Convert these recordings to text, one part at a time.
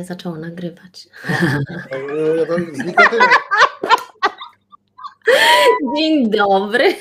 Nie zaczęło nagrywać. Dzień dobry.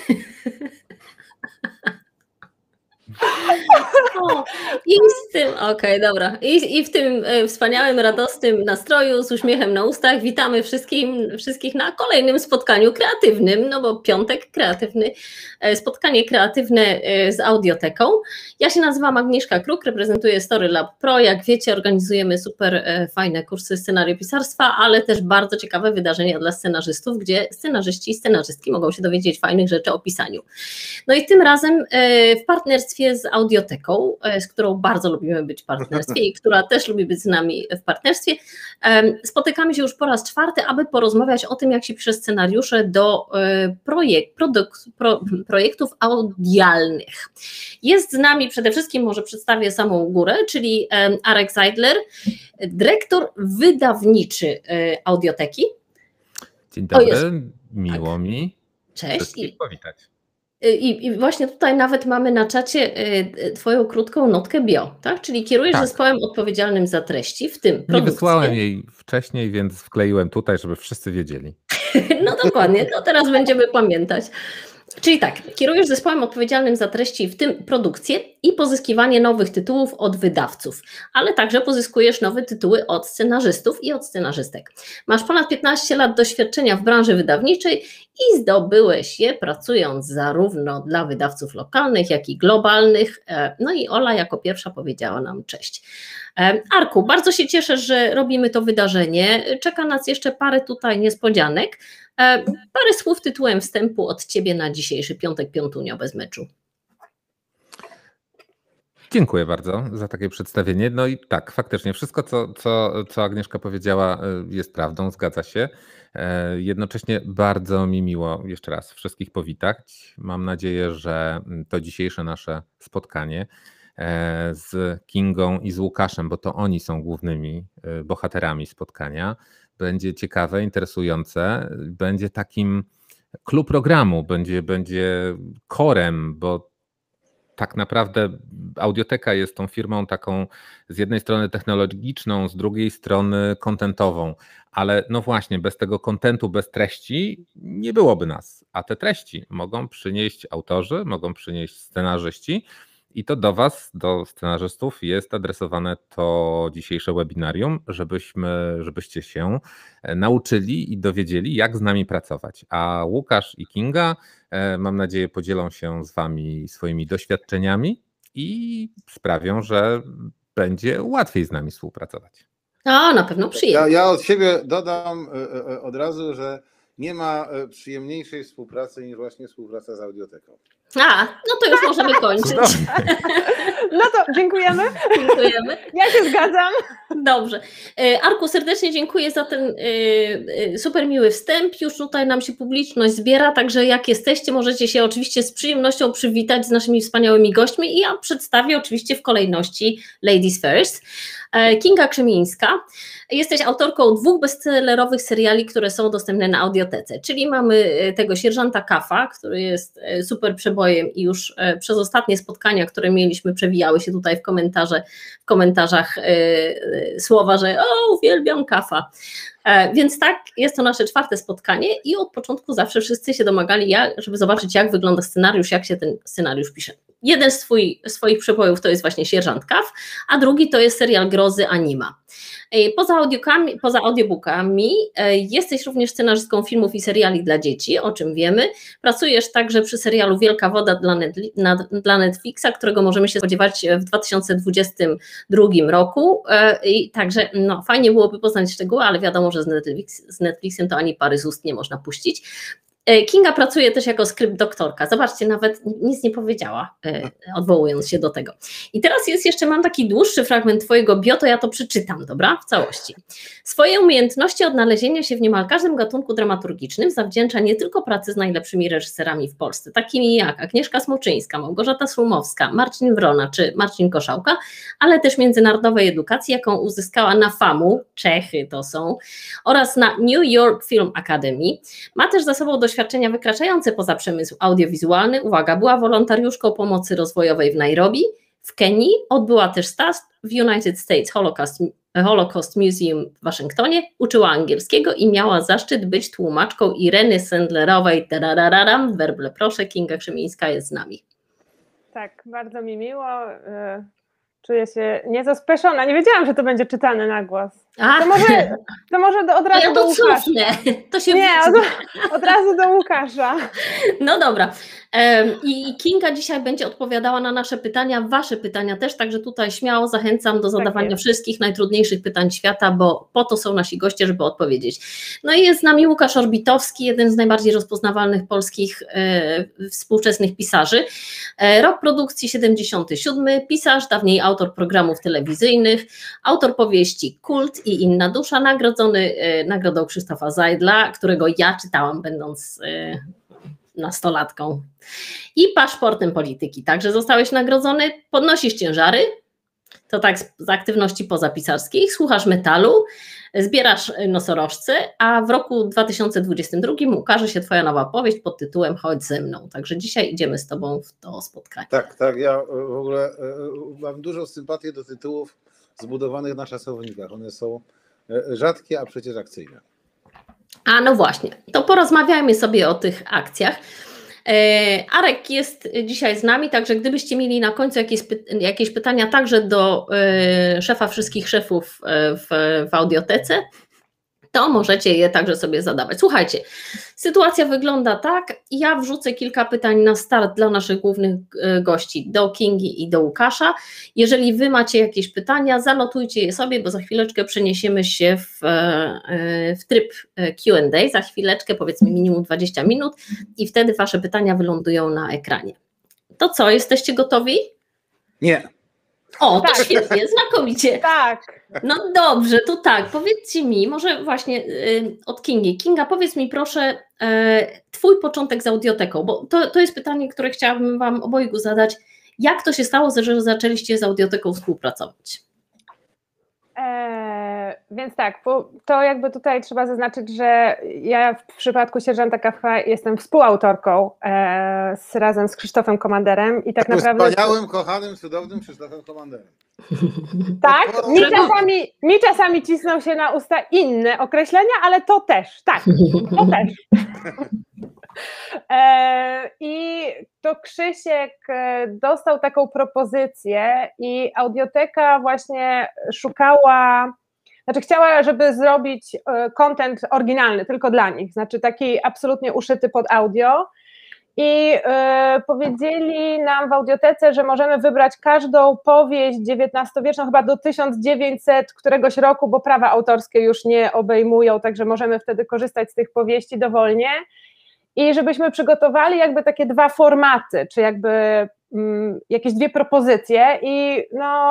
Okej, dobra. I w tym wspaniałym, radosnym nastroju, z uśmiechem na ustach witamy wszystkich na kolejnym spotkaniu kreatywnym, no bo piątek kreatywny, spotkanie kreatywne z Audioteką. Ja się nazywam Agnieszka Kruk, reprezentuję Storylab Pro. Jak wiecie, organizujemy super fajne kursy scenariopisarstwa, ale też bardzo ciekawe wydarzenia dla scenarzystów, gdzie scenarzyści i scenarzystki mogą się dowiedzieć fajnych rzeczy o pisaniu. No i tym razem w partnerstwie z Audioteką, z którą bardzo lubimy być w partnerstwie i która też lubi być z nami w partnerstwie, spotykamy się już po raz czwarty, aby porozmawiać o tym, jak się pisze scenariusze do projektów audialnych. Jest z nami przede wszystkim, może przedstawię samą górę, czyli Arek Seidler, dyrektor wydawniczy Audioteki. Dzień dobry, miło mi. Cześć. Powitać. I właśnie tutaj nawet mamy na czacie Twoją krótką notkę bio, tak? Czyli kierujesz zespołem odpowiedzialnym za treści, w tym produkcję. Nie wysłałem jej wcześniej, więc wkleiłem tutaj, żeby wszyscy wiedzieli. No dokładnie, to teraz będziemy pamiętać. Czyli tak, kierujesz zespołem odpowiedzialnym za treści, w tym produkcję i pozyskiwanie nowych tytułów od wydawców, ale także pozyskujesz nowe tytuły od scenarzystów i od scenarzystek. Masz ponad 15 lat doświadczenia w branży wydawniczej i zdobyłeś je pracując zarówno dla wydawców lokalnych, jak i globalnych. No i Ola jako pierwsza powiedziała nam cześć. Arku, bardzo się cieszę, że robimy to wydarzenie. Czeka nas jeszcze parę tutaj niespodzianek. Parę słów tytułem wstępu od Ciebie na dzisiejszy piątek, piątunio bez meczu. Dziękuję bardzo za takie przedstawienie. No i tak, faktycznie wszystko, co Agnieszka powiedziała, jest prawdą, zgadza się. Jednocześnie bardzo mi miło jeszcze raz wszystkich powitać. Mam nadzieję, że to dzisiejsze nasze spotkanie z Kingą i z Łukaszem, bo to oni są głównymi bohaterami spotkania, będzie ciekawe, interesujące, będzie takim klub programu, będzie korem, bo tak naprawdę Audioteka jest tą firmą taką z jednej strony technologiczną, z drugiej strony kontentową, ale no właśnie bez tego kontentu, bez treści nie byłoby nas, a te treści mogą przynieść autorzy, mogą przynieść scenarzyści. I to do Was, do scenarzystów jest adresowane to dzisiejsze webinarium, żebyście się nauczyli i dowiedzieli, jak z nami pracować. A Łukasz i Kinga, mam nadzieję, podzielą się z Wami swoimi doświadczeniami i sprawią, że będzie łatwiej z nami współpracować. A, na pewno przyjemnie. Ja od siebie dodam od razu, że nie ma przyjemniejszej współpracy niż właśnie współpraca z Audioteką. No to już możemy kończyć. No to dziękujemy. Dziękujemy. Ja się zgadzam. Dobrze. Arku, serdecznie dziękuję za ten super miły wstęp. Już tutaj nam się publiczność zbiera, także jak jesteście, możecie się oczywiście z przyjemnością przywitać z naszymi wspaniałymi gośćmi i ja przedstawię oczywiście w kolejności Ladies First. Kinga Krzemińska. Jesteś autorką 2 bestsellerowych seriali, które są dostępne na Audiotece, czyli mamy tego Sierżanta Kafa, który jest super przebojem i już przez ostatnie spotkania, które mieliśmy, przewijały się tutaj w komentarzach słowa, że uwielbiam Kafa. Więc tak, jest to nasze 4. spotkanie i od początku zawsze wszyscy się domagali, żeby zobaczyć, jak wygląda scenariusz, jak się ten scenariusz pisze. Jeden z swoich przebojów to jest właśnie Sierżant Kaf, a drugi to jest serial grozy Anima. Poza audiobookami jesteś również scenarzystką filmów i seriali dla dzieci, o czym wiemy. Pracujesz także przy serialu Wielka Woda dla Netflixa, którego możemy się spodziewać w 2022 roku. I także fajnie byłoby poznać szczegóły, ale wiadomo, że z Netflixem to ani pary z ust nie można puścić. Kinga pracuje też jako skrypt doktorka. Zobaczcie, nawet nic nie powiedziała, odwołując się do tego. I teraz mam taki dłuższy fragment Twojego bio, to ja to przeczytam, dobra? W całości. Swoje umiejętności odnalezienia się w niemal każdym gatunku dramaturgicznym zawdzięcza nie tylko pracy z najlepszymi reżyserami w Polsce, takimi jak Agnieszka Smoczyńska, Małgorzata Szumowska, Marcin Wrona czy Marcin Koszałka, ale też międzynarodowej edukacji, jaką uzyskała na FAMU, Czechy to są, oraz na New York Film Academy. Ma też za sobą doświadczenia wykraczające poza przemysł audiowizualny. Uwaga, była wolontariuszką pomocy rozwojowej w Nairobi, w Kenii, odbyła też staż w United States Holocaust Holocaust Museum w Waszyngtonie, uczyła angielskiego i miała zaszczyt być tłumaczką Ireny Sendlerowej. Tarararam, werble proszę, Kinga Krzemińska jest z nami. Tak, bardzo mi miło. Czuję się nieco spieszona. Nie wiedziałam, że to będzie czytane na głos. To może od razu ja do to Łukasza. cofnę. To się Nie, od razu do Łukasza. No dobra. I Kinga dzisiaj będzie odpowiadała na nasze pytania, wasze pytania też, także tutaj śmiało zachęcam do zadawania wszystkich najtrudniejszych pytań świata, bo po to są nasi goście, żeby odpowiedzieć. No i jest z nami Łukasz Orbitowski, jeden z najbardziej rozpoznawalnych polskich współczesnych pisarzy. Rok produkcji 77, pisarz, dawniej autor programów telewizyjnych, autor powieści Kult i inna dusza, nagrodzony nagrodą Krzysztofa Zajdla, którego ja czytałam będąc nastolatką, i paszportem polityki. Także zostałeś nagrodzony, podnosisz ciężary, to tak z aktywności pozapisarskich, słuchasz metalu, zbierasz nosorożce, a w roku 2022 ukaże się twoja nowa powieść pod tytułem Chodź ze mną. Także dzisiaj idziemy z tobą w to spotkanie. Tak, ja w ogóle mam dużą sympatię do tytułów zbudowanych na czasownikach. One są rzadkie, a przecież akcyjne. A no właśnie, to porozmawiajmy sobie o tych akcjach. Arek jest dzisiaj z nami, także gdybyście mieli na końcu jakieś pytania także do szefa wszystkich szefów w audiotece, to możecie je także sobie zadawać. Słuchajcie, sytuacja wygląda tak, ja wrzucę kilka pytań na start dla naszych głównych gości, do Kingi i do Łukasza. Jeżeli wy macie jakieś pytania, zanotujcie je sobie, bo za chwileczkę przeniesiemy się w tryb Q&A, za chwileczkę, powiedzmy minimum 20 minut i wtedy wasze pytania wylądują na ekranie. To co, jesteście gotowi? Nie. O, to świetnie, znakomicie. Tak. No dobrze, to tak, powiedzcie mi, może właśnie od Kingi. Kinga, powiedz mi proszę twój początek z Audioteką, bo to jest pytanie, które chciałabym wam obojgu zadać. Jak to się stało, że zaczęliście z Audioteką współpracować? Więc tak, to jakby tutaj trzeba zaznaczyć, że ja w przypadku Sierżanta Kafka jestem współautorką razem z Krzysztofem Komanderem i tak naprawdę... Wspaniałym, kochanym, cudownym Krzysztofem Komanderem. Tak, mi czasami cisną się na usta inne określenia, ale to też, tak, to też. I to Krzysiek dostał taką propozycję i Audioteka właśnie chciała, żeby zrobić content oryginalny, tylko dla nich, znaczy taki absolutnie uszyty pod audio. I powiedzieli nam w Audiotece, że możemy wybrać każdą powieść XIX-wieczną, chyba do 1900 któregoś roku, bo prawa autorskie już nie obejmują, także możemy wtedy korzystać z tych powieści dowolnie. I żebyśmy przygotowali jakby takie dwa formaty, czy jakby jakieś dwie propozycje i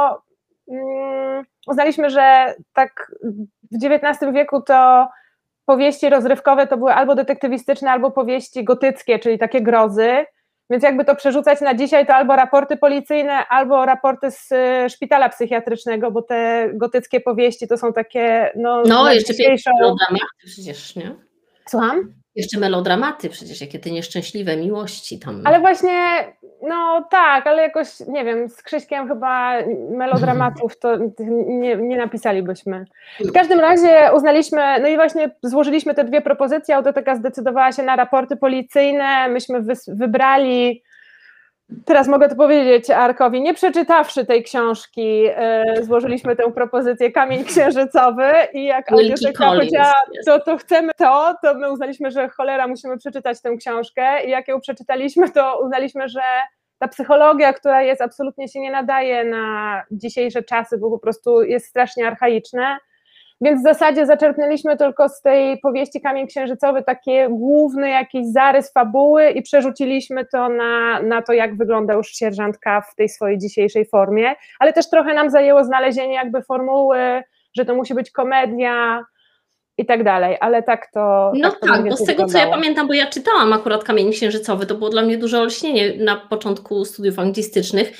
uznaliśmy, że tak w XIX wieku to powieści rozrywkowe to były albo detektywistyczne, albo powieści gotyckie, czyli takie grozy, więc jakby to przerzucać na dzisiaj, to albo raporty policyjne, albo raporty z szpitala psychiatrycznego, bo te gotyckie powieści to są takie... No jeszcze melodramaty przecież, nie? Słucham? Jeszcze melodramaty przecież, jakie te nieszczęśliwe miłości tam. Ale właśnie, tak, ale jakoś, nie wiem, z Krzyśkiem chyba melodramatów to nie napisalibyśmy. W każdym razie uznaliśmy, i właśnie złożyliśmy te dwie propozycje, Audioteka zdecydowała się na raporty policyjne, myśmy wybrali, teraz mogę to powiedzieć Arkowi, nie przeczytawszy tej książki, złożyliśmy tę propozycję Kamień Księżycowy i jak Audioteka powiedziała, to chcemy to my uznaliśmy, że cholera, musimy przeczytać tę książkę i jak ją przeczytaliśmy, to uznaliśmy, że ta psychologia, która jest, absolutnie się nie nadaje na dzisiejsze czasy, bo po prostu jest strasznie archaiczne. Więc w zasadzie zaczerpnęliśmy tylko z tej powieści Kamień Księżycowy takie główny jakiś zarys fabuły i przerzuciliśmy to na to, jak wygląda już Sierżant K w tej swojej dzisiejszej formie, ale też trochę nam zajęło znalezienie jakby formuły, że to musi być komedia i tak dalej, ale tak to... bo z tego co ja pamiętam, bo ja czytałam akurat Kamień Księżycowy, to było dla mnie duże olśnienie na początku studiów anglistycznych,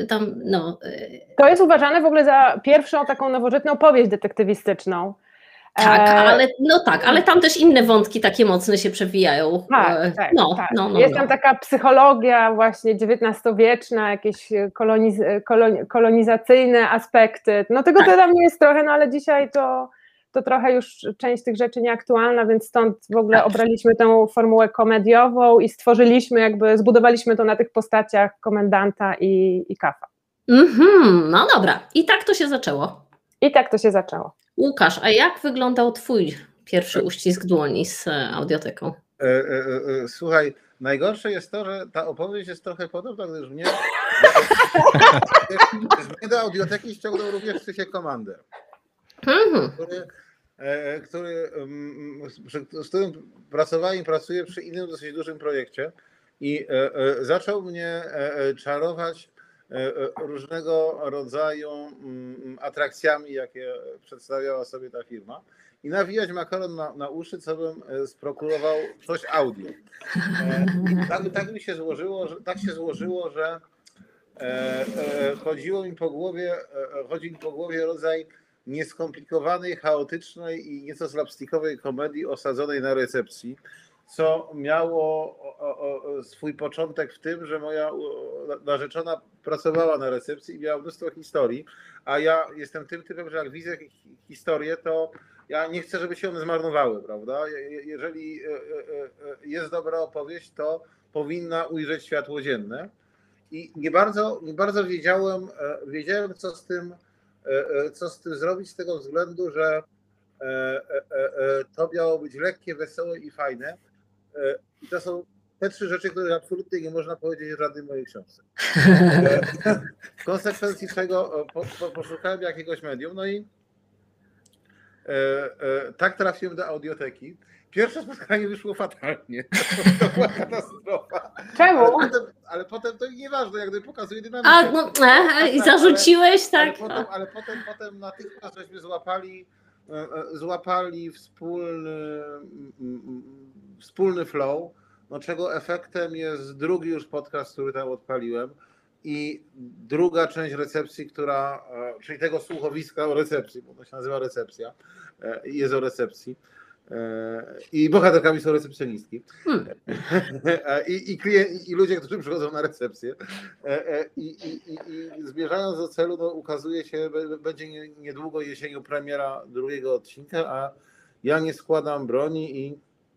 To jest uważane w ogóle za pierwszą taką nowożytną powieść detektywistyczną, Tak, ale tam też inne wątki takie mocne się przewijają. Tak. Jest tam taka psychologia właśnie XIX-wieczna, jakieś kolonizacyjne aspekty. No tego to tam jest trochę, no ale dzisiaj to trochę już część tych rzeczy nieaktualna, więc stąd w ogóle obraliśmy tę formułę komediową i zbudowaliśmy to na tych postaciach komendanta i Kafa. No dobra, i tak to się zaczęło. Łukasz, a jak wyglądał twój pierwszy uścisk dłoni z Audioteką? Słuchaj, najgorsze jest to, że ta opowieść jest trochę podobna, gdyż mnie do Audioteki ściągnął również Krzysiek Komander, z którym pracowałem i pracuję przy innym dosyć dużym projekcie i zaczął mnie czarować różnego rodzaju atrakcjami, jakie przedstawiała sobie ta firma i nawijać makaron na uszy, co bym sprokurował coś audio. Tak mi się złożyło, że chodzi mi po głowie rodzaj nieskomplikowanej, chaotycznej i nieco slapstickowej komedii osadzonej na recepcji, co miało swój początek w tym, że moja narzeczona pracowała na recepcji i miała mnóstwo historii, a ja jestem tym typem, że jak widzę historię, to ja nie chcę, żeby się one zmarnowały, prawda? Jeżeli jest dobra opowieść, to powinna ujrzeć światło dzienne i nie bardzo wiedziałem co z tym zrobić, z tego względu, że to miało być lekkie, wesołe i fajne. I to są te trzy rzeczy, które absolutnie nie można powiedzieć o żadnej mojej książce. W konsekwencji czego poszukałem jakiegoś medium, no i tak trafiłem do Audioteki. Pierwsze spotkanie wyszło fatalnie. To była katastrofa. Czemu? Ale potem to nieważne, jak gdyby pokazuje dynamikę. I zarzuciłeś, tak? Ale potem natychmiast żeśmy złapali wspólny flow, no czego efektem jest drugi już podcast, który tam odpaliłem i druga część recepcji, czyli tego słuchowiska o recepcji, bo to się nazywa recepcja, jest o recepcji i bohaterkami są recepcjonistki i ludzie, którzy przychodzą na recepcję i zmierzając do celu, no, ukazuje się, będzie niedługo jesienią premiera drugiego odcinka, a ja nie składam broni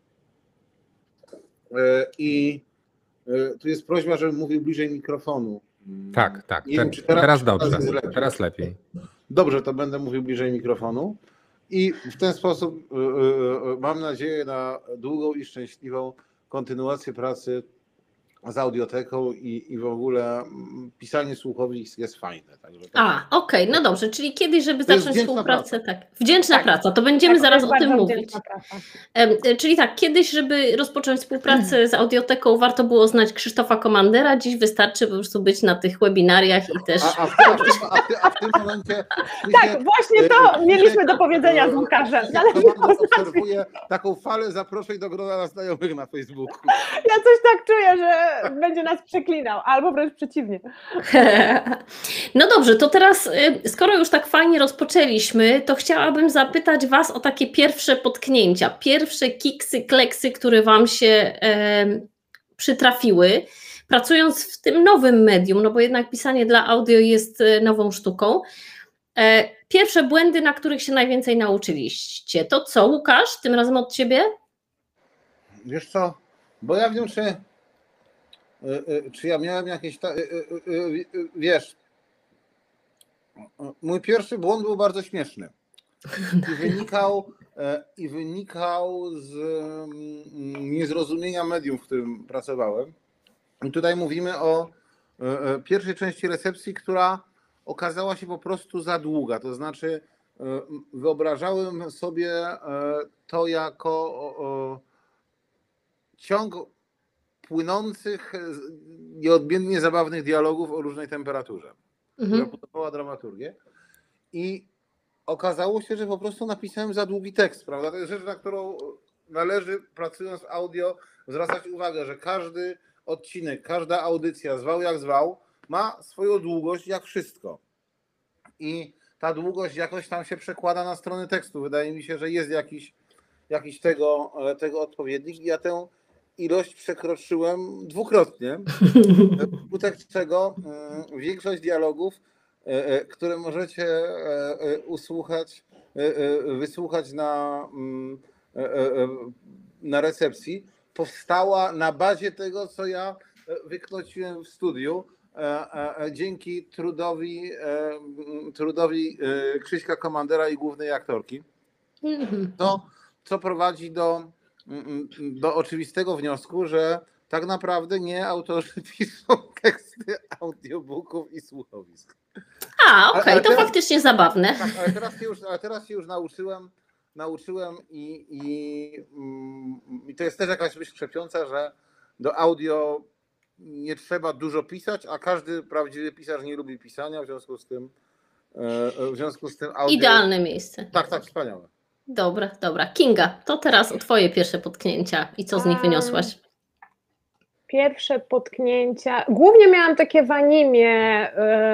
i tu jest prośba, żebym mówił bliżej mikrofonu. Tak. Wiem, Teraz dobrze, teraz lepiej. Dobrze, to będę mówił bliżej mikrofonu i w ten sposób mam nadzieję na długą i szczęśliwą kontynuację pracy z Audioteką i w ogóle pisanie słuchowisk jest fajne. Okej, no dobrze, czyli kiedyś, żeby zacząć współpracę, wdzięczna praca, to będziemy zaraz o tym mówić. Czyli tak, kiedyś, żeby rozpocząć współpracę z Audioteką, warto było znać Krzysztofa Komandera, dziś wystarczy po prostu być na tych webinariach i też... A w tym momencie... Tak, właśnie to mieliśmy do powiedzenia z Łukaszem. Obserwuję taką falę zaproszeń do grona znajomych na Facebooku. Ja coś tak czuję, że będzie nas przeklinał, albo wręcz przeciwnie. No dobrze, to teraz, skoro już tak fajnie rozpoczęliśmy, to chciałabym zapytać Was o takie pierwsze potknięcia, pierwsze kiksy, kleksy, które Wam się przytrafiły, pracując w tym nowym medium, no bo jednak pisanie dla audio jest nową sztuką. Pierwsze błędy, na których się najwięcej nauczyliście. To co, Łukasz, tym razem od Ciebie? Wiesz co, bo ja wiem, czy ja miałem jakieś... Wiesz, mój pierwszy błąd był bardzo śmieszny i wynikał z niezrozumienia medium, w którym pracowałem. I tutaj mówimy o pierwszej części recepcji, która okazała się po prostu za długa. To znaczy wyobrażałem sobie to jako ciąg płynących, nieodmiennie zabawnych dialogów o różnej temperaturze, która budowała dramaturgię. I okazało się, że po prostu napisałem za długi tekst, prawda? To jest rzecz, na którą należy, pracując w audio, zwracać uwagę, że każdy odcinek, każda audycja, zwał jak zwał, ma swoją długość jak wszystko. I ta długość jakoś tam się przekłada na strony tekstu. Wydaje mi się, że jest jakiś tego odpowiednik i ja tę ilość przekroczyłem dwukrotnie, wskutek czego większość dialogów, które możecie wysłuchać na recepcji, powstała na bazie tego, co ja wyknociłem w studiu, dzięki trudowi Krzyśka Komandera i głównej aktorki. To, co prowadzi do oczywistego wniosku, że tak naprawdę nie autorzy piszą teksty audiobooków i słuchowisk. Okej, to faktycznie zabawne. Tak, ale teraz się już nauczyłem i to jest też jakaś myśl krzepiąca, że do audio nie trzeba dużo pisać, a każdy prawdziwy pisarz nie lubi pisania, w związku z tym audio... Idealne miejsce. Tak, wspaniałe. Dobra. Kinga, to teraz o twoje pierwsze potknięcia i co z nich wyniosłaś? Pierwsze potknięcia, głównie miałam takie w animie,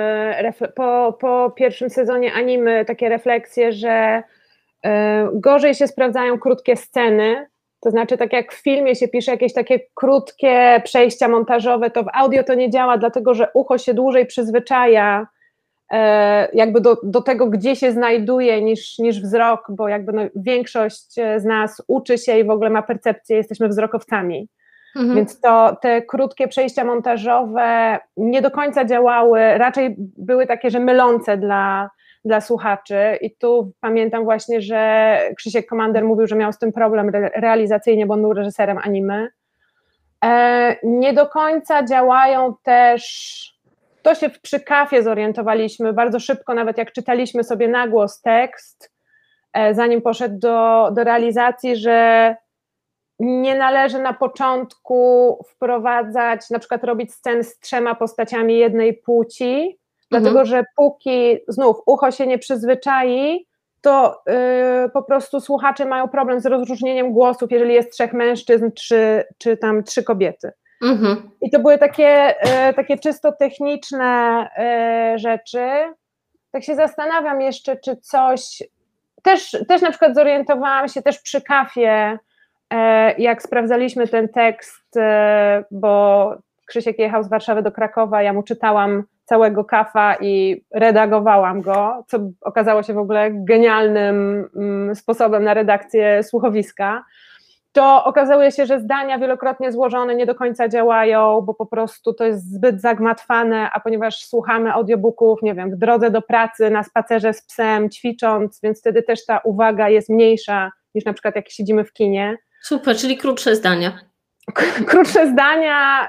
po pierwszym sezonie animy takie refleksje, że gorzej się sprawdzają krótkie sceny, to znaczy tak jak w filmie się pisze jakieś takie krótkie przejścia montażowe, to w audio to nie działa, dlatego że ucho się dłużej przyzwyczaja jakby do tego, gdzie się znajduje niż wzrok, bo jakby większość z nas uczy się i w ogóle ma percepcję, jesteśmy wzrokowcami. Więc to te krótkie przejścia montażowe nie do końca działały, raczej były takie, że mylące dla słuchaczy i tu pamiętam właśnie, że Krzysiek Komander mówił, że miał z tym problem realizacyjnie, bo on był reżyserem anime. Nie do końca działają też, to się przy kafie zorientowaliśmy bardzo szybko, nawet jak czytaliśmy sobie na głos tekst, zanim poszedł do realizacji, że nie należy na początku wprowadzać, na przykład robić scen z 3 postaciami jednej płci, dlatego że póki znów ucho się nie przyzwyczai, to po prostu słuchacze mają problem z rozróżnieniem głosów, jeżeli jest 3 mężczyzn czy tam 3 kobiety. I to były takie czysto techniczne rzeczy. Tak się zastanawiam jeszcze, czy coś, też na przykład zorientowałam się też przy kafie, jak sprawdzaliśmy ten tekst, bo Krzysiek jechał z Warszawy do Krakowa, ja mu czytałam całego kafa i redagowałam go, co okazało się w ogóle genialnym sposobem na redakcję słuchowiska, to okazuje się, że zdania wielokrotnie złożone nie do końca działają, bo po prostu to jest zbyt zagmatwane, a ponieważ słuchamy audiobooków, nie wiem, w drodze do pracy, na spacerze z psem, ćwicząc, więc wtedy też ta uwaga jest mniejsza niż na przykład jak siedzimy w kinie. Super, czyli krótsze zdania. Krótsze zdania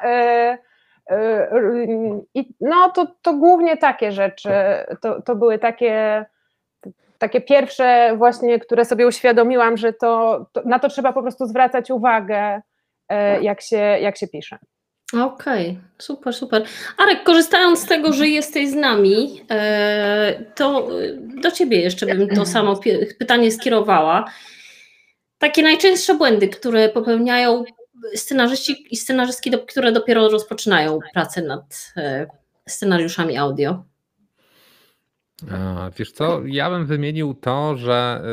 i no to głównie takie rzeczy, to były takie pierwsze właśnie, które sobie uświadomiłam, że na to trzeba po prostu zwracać uwagę, jak się pisze. Okej, super. Arek, korzystając z tego, że jesteś z nami, to do ciebie jeszcze bym to samo pytanie skierowała. Takie najczęstsze błędy, które popełniają scenarzyści i scenarzystki, które dopiero rozpoczynają pracę nad scenariuszami audio. Wiesz co, ja bym wymienił to, że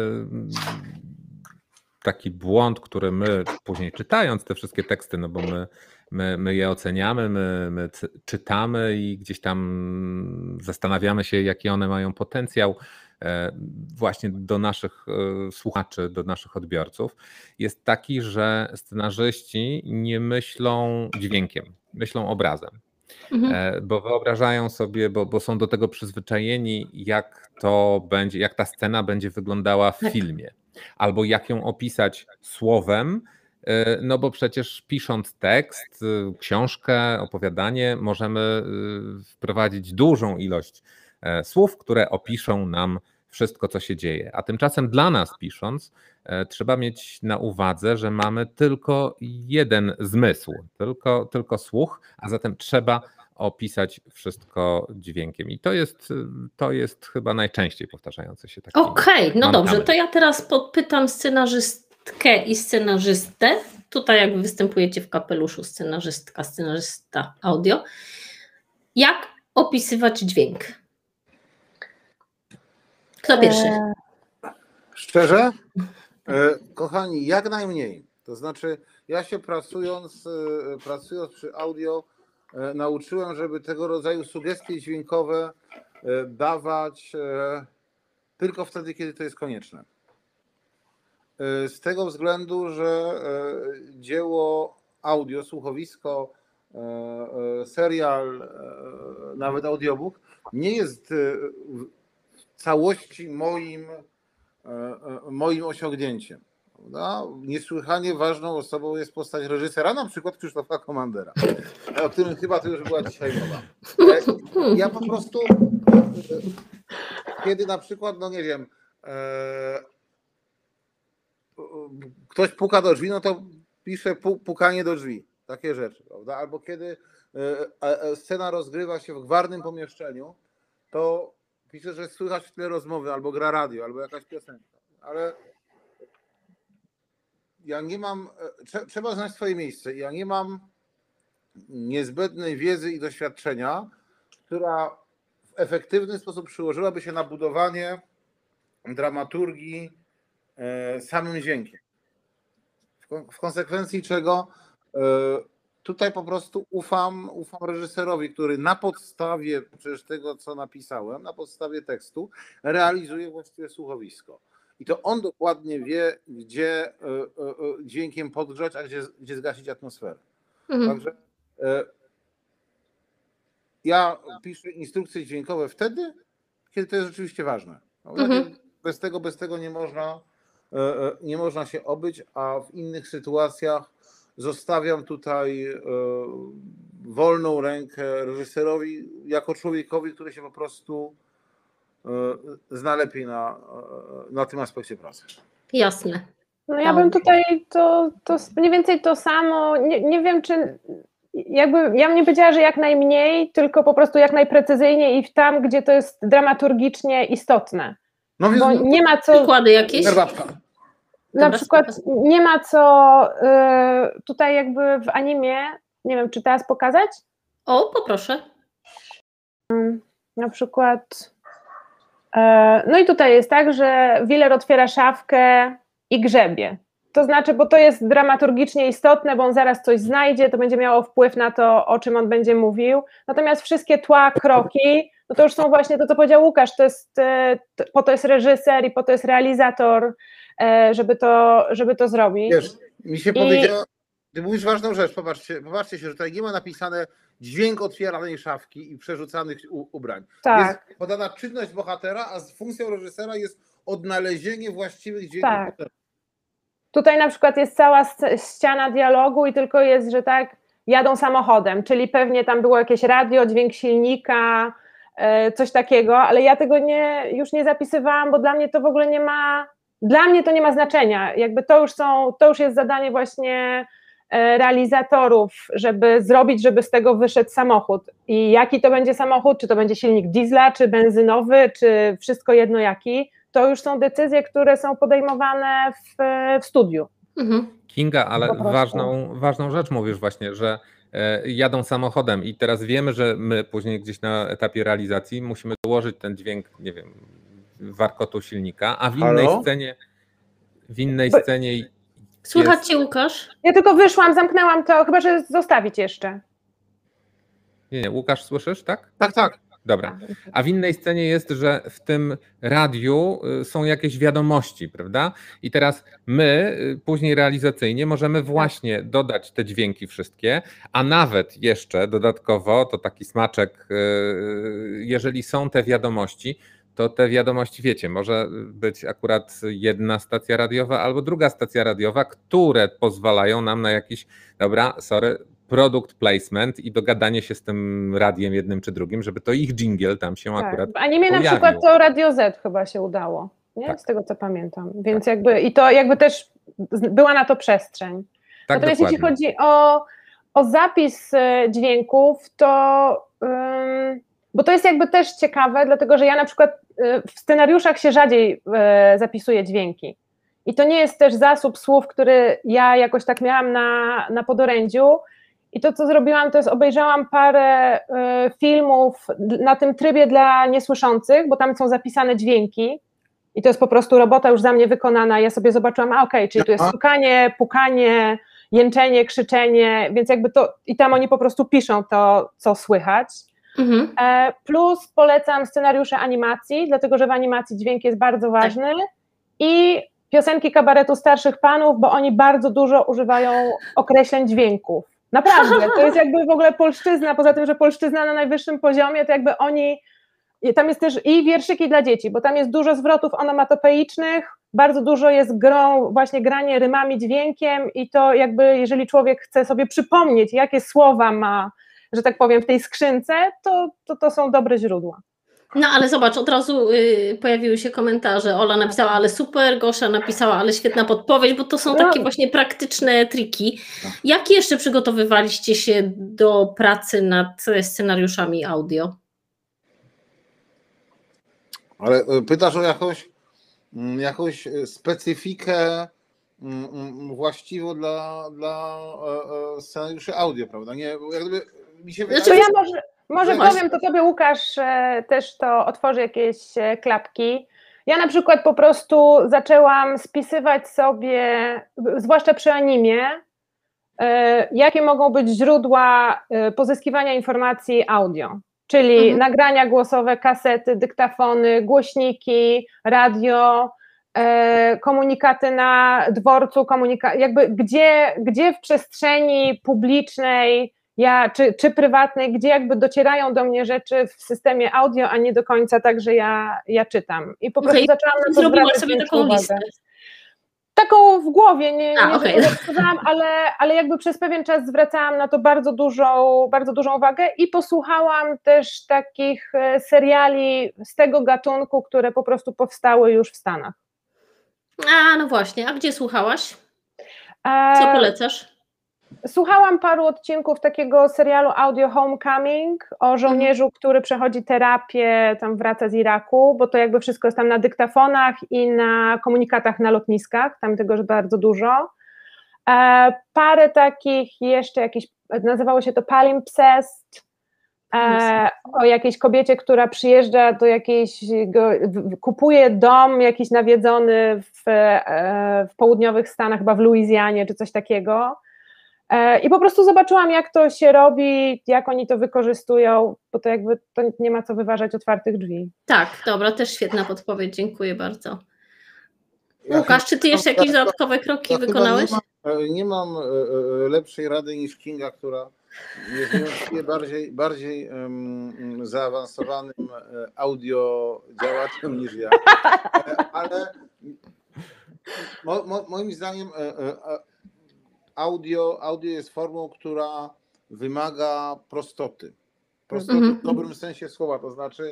taki błąd, który my później czytając te wszystkie teksty, no bo my je oceniamy, my czytamy i gdzieś tam zastanawiamy się, jaki one mają potencjał właśnie do naszych słuchaczy, do naszych odbiorców, jest taki, że scenarzyści nie myślą dźwiękiem, myślą obrazem. Bo wyobrażają sobie, bo są do tego przyzwyczajeni, jak to będzie, jak ta scena będzie wyglądała w filmie, albo jak ją opisać słowem, no bo przecież pisząc tekst, książkę, opowiadanie, możemy wprowadzić dużą ilość słów, które opiszą nam wszystko, co się dzieje. A tymczasem dla nas pisząc, trzeba mieć na uwadze, że mamy tylko jeden zmysł, tylko słuch, a zatem trzeba opisać wszystko dźwiękiem. I to jest chyba najczęściej powtarzający się taki. Okej, no dobrze, to ja teraz podpytam scenarzystkę i scenarzystę. Tutaj jakby występujecie w kapeluszu scenarzysta audio. Jak opisywać dźwięk? Kto pierwszy? Szczerze? Kochani, jak najmniej. To znaczy, ja się pracując przy audio nauczyłem, żeby tego rodzaju sugestie dźwiękowe dawać tylko wtedy, kiedy to jest konieczne. Z tego względu, że dzieło audio, słuchowisko, serial, nawet audiobook nie jest w całości moim osiągnięciem. Prawda? Niesłychanie ważną osobą jest postać reżysera, na przykład Krzysztofa Komandera, o którym chyba to już była dzisiaj mowa. Ja po prostu, kiedy na przykład, no nie wiem, ktoś puka do drzwi, no to pisze pukanie do drzwi, takie rzeczy, prawda? Albo kiedy scena rozgrywa się w gwarnym pomieszczeniu, to pisze, że słychać w tle rozmowy, albo gra radio, albo jakaś piosenka, ale ja nie mam, trzeba znać swoje miejsce. Ja nie mam niezbędnej wiedzy i doświadczenia, która w efektywny sposób przyłożyłaby się na budowanie dramaturgii samym dźwiękiem. W konsekwencji czego tutaj po prostu ufam reżyserowi, który na podstawie przecież tego, co napisałem, na podstawie tekstu realizuje właściwie słuchowisko. I to on dokładnie wie, gdzie dźwiękiem podgrzać, a gdzie zgasić atmosferę. Także ja piszę instrukcje dźwiękowe wtedy, kiedy to jest rzeczywiście ważne. Bez tego nie można się obyć, a w innych sytuacjach zostawiam tutaj wolną rękę reżyserowi jako człowiekowi, który się po prostu zna lepiej na tym aspekcie pracy. Jasne. No ja bym tutaj to mniej więcej to samo, nie wiem czy jakby, ja bym nie powiedziała, że jak najmniej, tylko po prostu jak najprecyzyjniej i tam, gdzie to jest dramaturgicznie istotne. No więc bo nie ma co... Przykłady jakieś? Herbatka. Na przykład nie ma co tutaj jakby w animie, nie wiem, czy teraz pokazać? O, poproszę. Na przykład no i tutaj jest tak, że Wheeler otwiera szafkę i grzebie. To znaczy, bo to jest dramaturgicznie istotne, bo on zaraz coś znajdzie, to będzie miało wpływ na to, o czym on będzie mówił. Natomiast wszystkie tła, kroki, no to już są właśnie to, co powiedział Łukasz, po to jest reżyser i po to jest realizator, żeby to zrobić. Wiesz, mi się powiedziało, ty mówisz ważną rzecz, popatrzcie się, że tutaj nie ma napisane dźwięk otwieranej szafki i przerzucanych ubrań. Tak. Jest podana czynność bohatera, a funkcją reżysera jest odnalezienie właściwych dźwięków. Tak. Tutaj na przykład jest cała ściana dialogu i tylko jest, że tak, jadą samochodem, czyli pewnie tam było jakieś radio, dźwięk silnika, coś takiego, ale ja tego już nie zapisywałam, bo dla mnie to w ogóle nie ma znaczenia. Jakby to już jest zadanie właśnie realizatorów, żeby zrobić, żeby z tego wyszedł samochód. I jaki to będzie samochód, czy to będzie silnik diesla, czy benzynowy, czy wszystko jedno jaki, to już są decyzje, które są podejmowane w studiu. Kinga, ale ważną rzecz mówisz właśnie, że jadą samochodem i teraz wiemy, że my później gdzieś na etapie realizacji musimy dołożyć ten dźwięk, nie wiem, warkotu silnika, a w innej scenie Słychać cię, Łukasz? Ja tylko wyszłam, zamknęłam to, chyba że zostawić jeszcze. Nie, Łukasz, słyszysz, tak? Tak. Dobra. A w innej scenie jest, że w tym radiu są jakieś wiadomości, prawda? I teraz my później realizacyjnie możemy właśnie dodać te dźwięki wszystkie, a nawet jeszcze dodatkowo, to taki smaczek, jeżeli są te wiadomości, to te wiadomości, wiecie, może być akurat jedna stacja radiowa albo druga stacja radiowa, które pozwalają nam na jakiś, product placement i dogadanie się z tym radiem jednym czy drugim, żeby to ich dżingiel tam się akurat w animie pojawił. na przykład to Radio Z chyba się udało, nie? Tak. Z tego co pamiętam, więc i to jakby też była na to przestrzeń. Tak, natomiast dokładnie. jeśli chodzi o zapis dźwięków, to bo to jest jakby też ciekawe, dlatego że ja na przykład w scenariuszach się rzadziej zapisuję dźwięki. I to nie jest też zasób słów, który ja jakoś tak miałam na podorędziu. I to, co zrobiłam, to jest obejrzałam parę filmów na tym trybie dla niesłyszących, bo tam są zapisane dźwięki, I to jest po prostu robota już za mnie wykonana. Ja sobie zobaczyłam, okej, czyli tu jest stukanie, pukanie, jęczenie, krzyczenie, więc jakby to i tam oni po prostu piszą to, co słychać. Plus polecam scenariusze animacji, dlatego że w animacji dźwięk jest bardzo ważny i piosenki kabaretu starszych panów, bo oni bardzo dużo używają określeń dźwięków. Naprawdę, to jest jakby w ogóle polszczyzna, poza tym, że polszczyzna na najwyższym poziomie, to jakby oni, tam jest też i wierszyki dla dzieci, bo tam jest dużo zwrotów onomatopeicznych, bardzo dużo jest właśnie granie rymami, dźwiękiem i to jakby, jeżeli człowiek chce sobie przypomnieć, jakie słowa ma, że tak powiem, w tej skrzynce, to są dobre źródła. No ale zobacz, od razu pojawiły się komentarze. Ola napisała, ale super, Gosia napisała, ale świetna podpowiedź, bo to są takie właśnie praktyczne triki. Jak jeszcze przygotowywaliście się do pracy nad scenariuszami audio? Ale pytasz o jakąś specyfikę właściwą dla scenariuszy audio, prawda? Nie, jakby mi się wydaje, to ja może powiem, to tobie Łukasz też to otworzy jakieś klapki. Ja na przykład po prostu zaczęłam spisywać sobie, zwłaszcza przy animie, jakie mogą być źródła pozyskiwania informacji audio, czyli nagrania głosowe, kasety, dyktafony, głośniki, radio, komunikaty na dworcu, jakby gdzie w przestrzeni publicznej czy prywatnej, gdzie jakby docierają do mnie rzeczy w systemie audio, a nie do końca tak, że ja czytam. I po prostu zaczęłam na to zrobiłaś zwracać sobie taką listę. Taką w głowie, nie Okay. ale jakby przez pewien czas zwracałam na to bardzo dużą uwagę i posłuchałam też takich seriali z tego gatunku, które po prostu powstały już w Stanach. No właśnie, a gdzie słuchałaś? Co polecasz? Słuchałam paru odcinków takiego serialu Audio Homecoming o żołnierzu, który przechodzi terapię, tam wraca z Iraku, bo to jakby wszystko jest tam na dyktafonach i na komunikatach na lotniskach, tam tego jest bardzo dużo. Parę takich jeszcze jakichś, nazywało się to Palimpsest, o jakiejś kobiecie, która przyjeżdża do kupuje dom jakiś nawiedzony w południowych Stanach, chyba w Luizjanie czy coś takiego. I po prostu zobaczyłam, jak to się robi, jak oni to wykorzystują, bo to jakby to nie ma co wyważać otwartych drzwi. Tak, dobra, też świetna podpowiedź, dziękuję bardzo. Łukasz, czy ty jeszcze jakieś dodatkowe kroki wykonałeś? Nie mam lepszej rady niż Kinga, która jest niewątpliwie bardziej zaawansowanym audio działaczem niż ja. Ale moim zdaniem audio jest formą, która wymaga prostoty. Prostoty w dobrym sensie słowa, to znaczy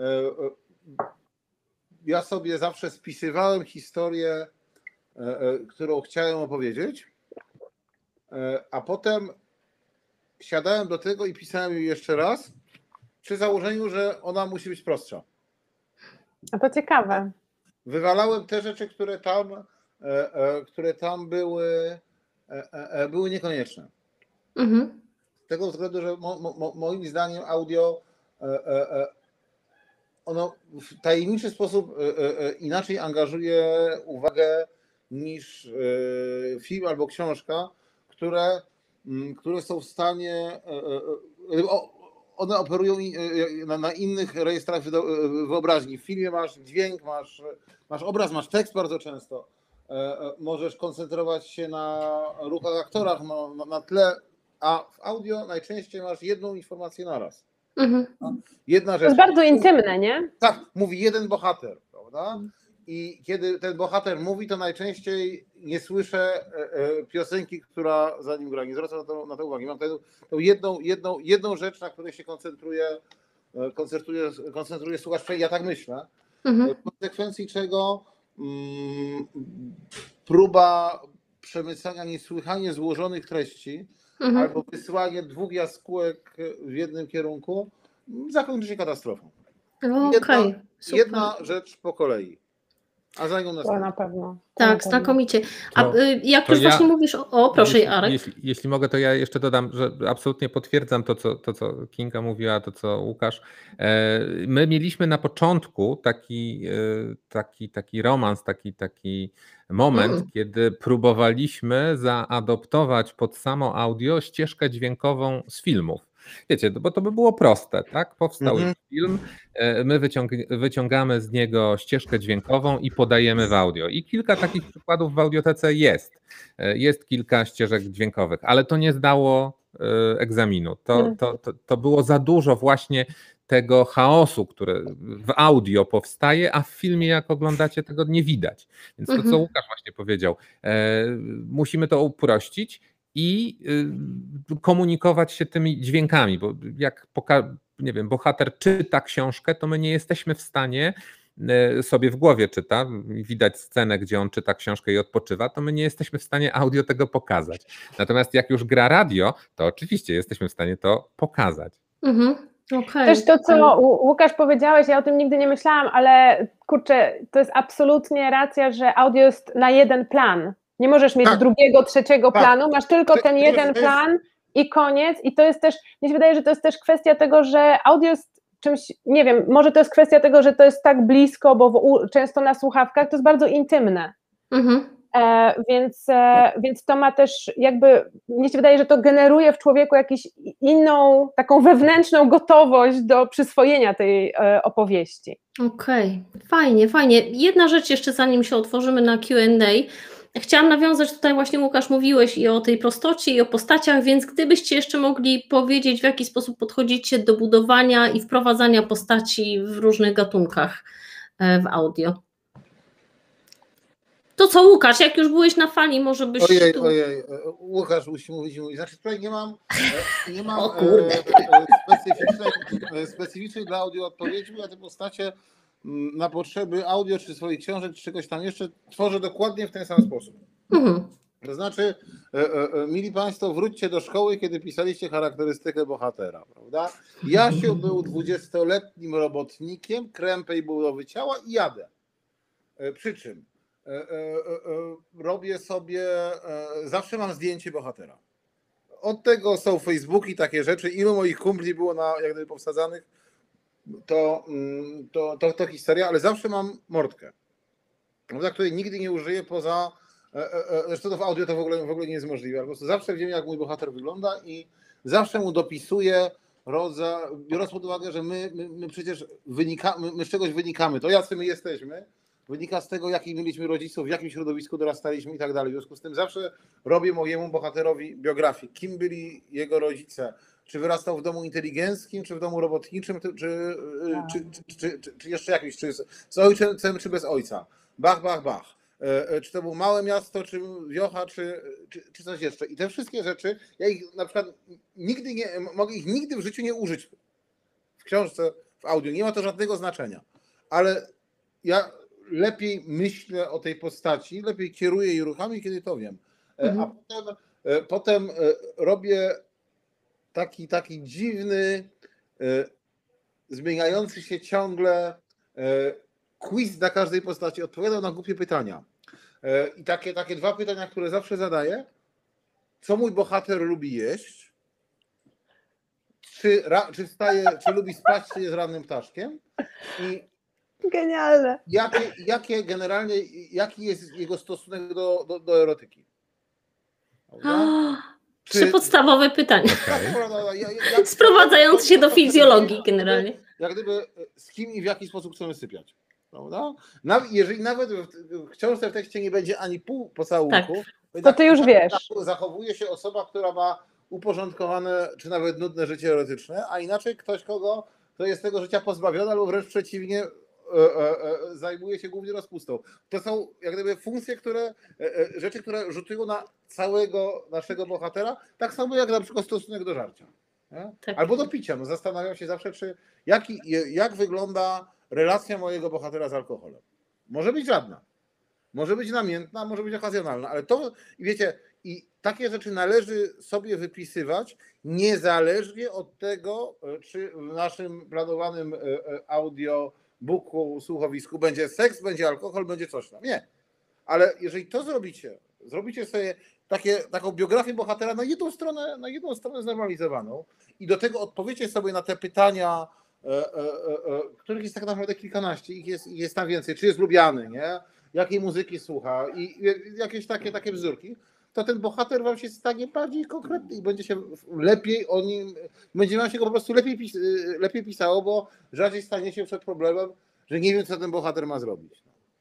ja sobie zawsze spisywałem historię, którą chciałem opowiedzieć, a potem siadałem do tego i pisałem ją jeszcze raz, przy założeniu, że ona musi być prostsza. A to ciekawe. Wywalałem te rzeczy, które tam były niekonieczne. Z tego względu, że moim zdaniem audio ono w tajemniczy sposób inaczej angażuje uwagę niż film albo książka, które są w stanie, one operują na innych rejestrach wyobraźni. W filmie masz dźwięk, masz obraz, masz tekst bardzo często. Możesz koncentrować się na ruchach aktorach, na tle, a w audio najczęściej masz jedną informację naraz. Jedna rzecz. To jest bardzo intymne, nie? Tak, mówi jeden bohater, prawda? I kiedy ten bohater mówi, to najczęściej nie słyszę piosenki, która za nim gra. Nie zwracam na to uwagi. Mam tą jedną rzecz, na której się koncentruje słuchacz, ja tak myślę. W konsekwencji czego próba przemycania niesłychanie złożonych treści albo wysłanie 2 jaskółek w jednym kierunku zakończy się katastrofą. Okay, jedna rzecz po kolei. A za nią To następna. na pewno. Tak, znakomicie. A jak to już ja- właśnie mówisz proszę Arek. Jeśli mogę, to ja jeszcze dodam, że absolutnie potwierdzam to, co Kinga mówiła, to, co Łukasz. My mieliśmy na początku taki romans, taki moment, kiedy próbowaliśmy zaadoptować pod samo audio ścieżkę dźwiękową z filmów. Wiecie, bo to by było proste, tak? Powstał już film, my wyciągamy z niego ścieżkę dźwiękową i podajemy w audio. I kilka takich przykładów w audiotece jest. Jest kilka ścieżek dźwiękowych, ale to nie zdało egzaminu. To było za dużo właśnie tego chaosu, który w audio powstaje, a w filmie, jak oglądacie, tego nie widać. Więc to, co Łukasz właśnie powiedział, musimy to uprościć i komunikować się tymi dźwiękami, bo jak nie wiem, bohater czyta książkę, to my nie jesteśmy w stanie, sobie w głowie czyta, widać scenę, gdzie on czyta książkę i odpoczywa, to my nie jesteśmy w stanie audio tego pokazać. Natomiast jak już gra radio, to oczywiście jesteśmy w stanie to pokazać. Okay. Też to, co Łukasz powiedziałeś, ja o tym nigdy nie myślałam, ale kurczę, to jest absolutnie racja, że audio jest na jeden plan. Nie możesz mieć drugiego, trzeciego planu, masz tylko ten jeden plan i koniec. I to jest też, mi się wydaje, że to jest też kwestia tego, że audio jest czymś, nie wiem, może to jest kwestia tego, że to jest tak blisko, bo często na słuchawkach to jest bardzo intymne. Więc to ma też jakby, mnie się wydaje, że to generuje w człowieku jakąś inną, taką wewnętrzną gotowość do przyswojenia tej opowieści. Okej, fajnie. Jedna rzecz jeszcze, zanim się otworzymy na Q&A. Chciałam nawiązać, tutaj właśnie Łukasz mówiłeś i o tej prostocie i o postaciach, więc gdybyście jeszcze mogli powiedzieć, w jaki sposób podchodzicie do budowania i wprowadzania postaci w różnych gatunkach w audio. To co, Łukasz, jak już byłeś na fali, może byś... Ojej, Łukasz musi mówić. Znaczy tutaj nie mam specyficznej dla audio odpowiedzi, bo ja te postacie na potrzeby audio, czy swoich książek, czy czegoś tam jeszcze tworzę dokładnie w ten sam sposób. To znaczy, mili Państwo, wróćcie do szkoły, kiedy pisaliście charakterystykę bohatera, prawda? Jasiu był 20-letnim robotnikiem, krępej budowy ciała i jadę. Przy czym robię sobie, zawsze mam zdjęcie bohatera. Od tego są Facebooki, takie rzeczy. Ilu moich kumpli było jak gdyby powsadzanych, to historia, ale zawsze mam mordkę, której nigdy nie użyję poza, zresztą to w audio to w ogóle nie jest możliwe, po prostu zawsze wiem, jak mój bohater wygląda i zawsze mu dopisuję biorąc pod uwagę, że my przecież my z czegoś wynikamy, to jacy my jesteśmy, wynika z tego, jakich mieliśmy rodziców, w jakim środowisku dorastaliśmy i tak dalej. W związku z tym zawsze robię mojemu bohaterowi biografię, kim byli jego rodzice, czy wyrastał w domu inteligenckim, czy w domu robotniczym, czy jeszcze jakimś, czy z ojcem, czy bez ojca. Bach. Czy to było małe miasto, czy wiocha, czy coś jeszcze. I te wszystkie rzeczy, ja ich na przykład mogę ich nigdy w życiu nie użyć w książce, w audio. Nie ma to żadnego znaczenia. Ale ja lepiej myślę o tej postaci, lepiej kieruję jej ruchami, kiedy to wiem. A potem robię taki dziwny, zmieniający się ciągle quiz dla każdej postaci. Odpowiadam na głupie pytania. I takie dwa pytania, które zawsze zadaję. Co mój bohater lubi jeść? Czy wstaje, czy lubi spać, czy jest rannym ptaszkiem? I genialne. Jaki jest jego stosunek do erotyki? Trzy podstawowe pytania. Sprowadzając się do fizjologii generalnie. Jak gdyby z kim i w jaki sposób chcemy sypiać. Prawda? Jeżeli nawet w książce, w tekście nie będzie ani pół pocałunku, to ty już wiesz. Zachowuje się osoba, która ma uporządkowane, czy nawet nudne życie erotyczne, a inaczej ktoś, kogo to jest tego życia pozbawiony, albo wręcz przeciwnie, zajmuje się głównie rozpustą. To są jak gdyby funkcje, rzeczy, które rzutują na całego naszego bohatera, tak samo jak na przykład stosunek do żarcia. Tak. Albo do picia. Zastanawiam się zawsze, jak wygląda relacja mojego bohatera z alkoholem. Może być żadna. Może być namiętna, może być okazjonalna, ale to, wiecie, i takie rzeczy należy sobie wypisywać niezależnie od tego, czy w naszym planowanym audio buku, słuchowisku, będzie seks, będzie alkohol, będzie coś tam. Nie. Ale jeżeli to zrobicie sobie taką biografię bohatera na jedną stronę znormalizowaną i do tego odpowiecie sobie na te pytania, których jest tak naprawdę kilkanaście, ich jest tam więcej, czy jest lubiany, nie? Jakiej muzyki słucha i jakieś takie wzórki, to ten bohater wam się stanie bardziej konkretny i będzie się lepiej o nim, będzie wam się go po prostu lepiej pisało, bo rzadziej stanie się przed problemem, że nie wiem, co ten bohater ma zrobić.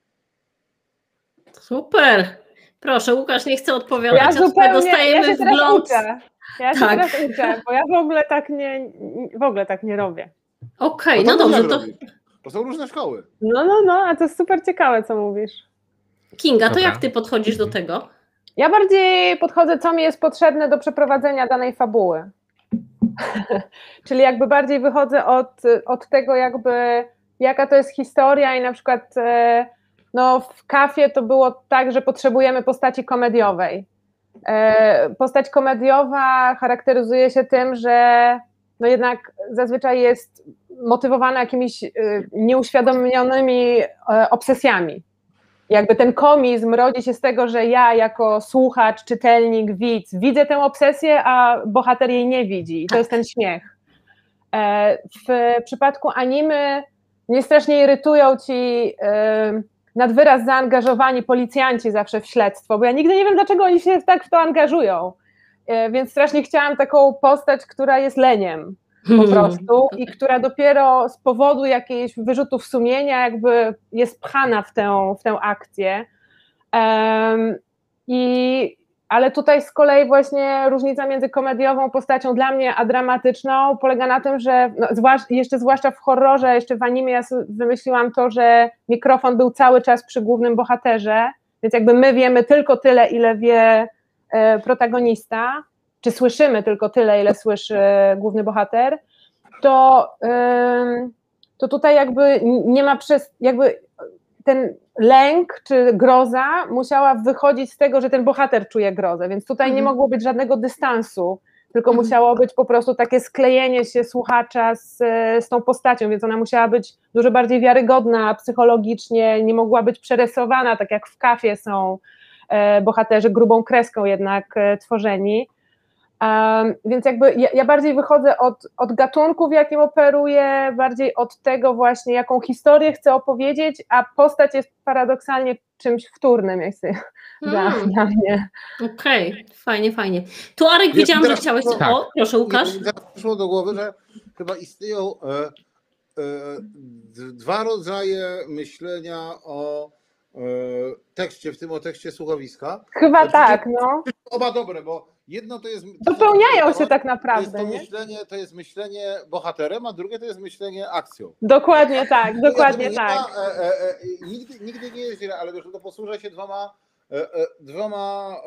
Super. Proszę, Łukasz nie chce odpowiadać. Ja zupełnie, dostajemy ja się teraz wgląd. uczę. Ja się teraz uczę, bo ja w ogóle tak nie robię. Okej, no dobrze. To są różne szkoły. No, a to jest super ciekawe, co mówisz. Kinga, to jak ty podchodzisz do tego? Ja bardziej podchodzę, co mi jest potrzebne do przeprowadzenia danej fabuły. Czyli jakby bardziej wychodzę od tego jakby, jaka to jest historia i na przykład no w Kafie to było tak, że potrzebujemy postaci komediowej. Postać komediowa charakteryzuje się tym, że no jednak zazwyczaj jest motywowana jakimiś nieuświadomionymi obsesjami. Jakby ten komizm rodzi się z tego, że ja jako słuchacz, czytelnik, widz widzę tę obsesję, a bohater jej nie widzi i to jest ten śmiech. W przypadku anime mnie strasznie irytują ci nad wyraz zaangażowani policjanci zawsze w śledztwo, bo ja nigdy nie wiem, dlaczego oni się tak w to angażują, więc strasznie chciałam taką postać, która jest leniem po prostu i która dopiero z powodu jakichś wyrzutów sumienia jakby jest pchana w tę akcję. Ale tutaj z kolei właśnie różnica między komediową postacią dla mnie a dramatyczną polega na tym, że no, zwłaszcza w horrorze, jeszcze w anime ja wymyśliłam to, że mikrofon był cały czas przy głównym bohaterze, więc jakby my wiemy tylko tyle, ile wie protagonista, czy słyszymy tylko tyle, ile słyszy główny bohater, to tutaj jakby nie ma jakby ten lęk czy groza musiała wychodzić z tego, że ten bohater czuje grozę, więc tutaj nie mogło być żadnego dystansu, tylko musiało być po prostu takie sklejenie się słuchacza z tą postacią, więc ona musiała być dużo bardziej wiarygodna psychologicznie, nie mogła być przerysowana, tak jak w Kafie są bohaterzy grubą kreską jednak tworzeni. Więc jakby ja bardziej wychodzę od gatunku, w jakim operuję, bardziej od tego właśnie, jaką historię chcę opowiedzieć, a postać jest paradoksalnie czymś wtórnym, jak się dla mnie. Okej, fajnie. Tu Arek, widziałam, że chciałeś... Tak. O, proszę Łukasz. Przyszło do głowy, że chyba istnieją dwa rodzaje myślenia o tekście, w tym o tekście słuchowiska. Chyba tak, no. Oba dobre, bo jedno to jest... Dopełniają się tak naprawdę, to jest myślenie bohaterem, a drugie to jest myślenie akcją. Dokładnie tak, dokładnie tak. Nigdy nie jest źle, ale wiesz, to posłużę się dwoma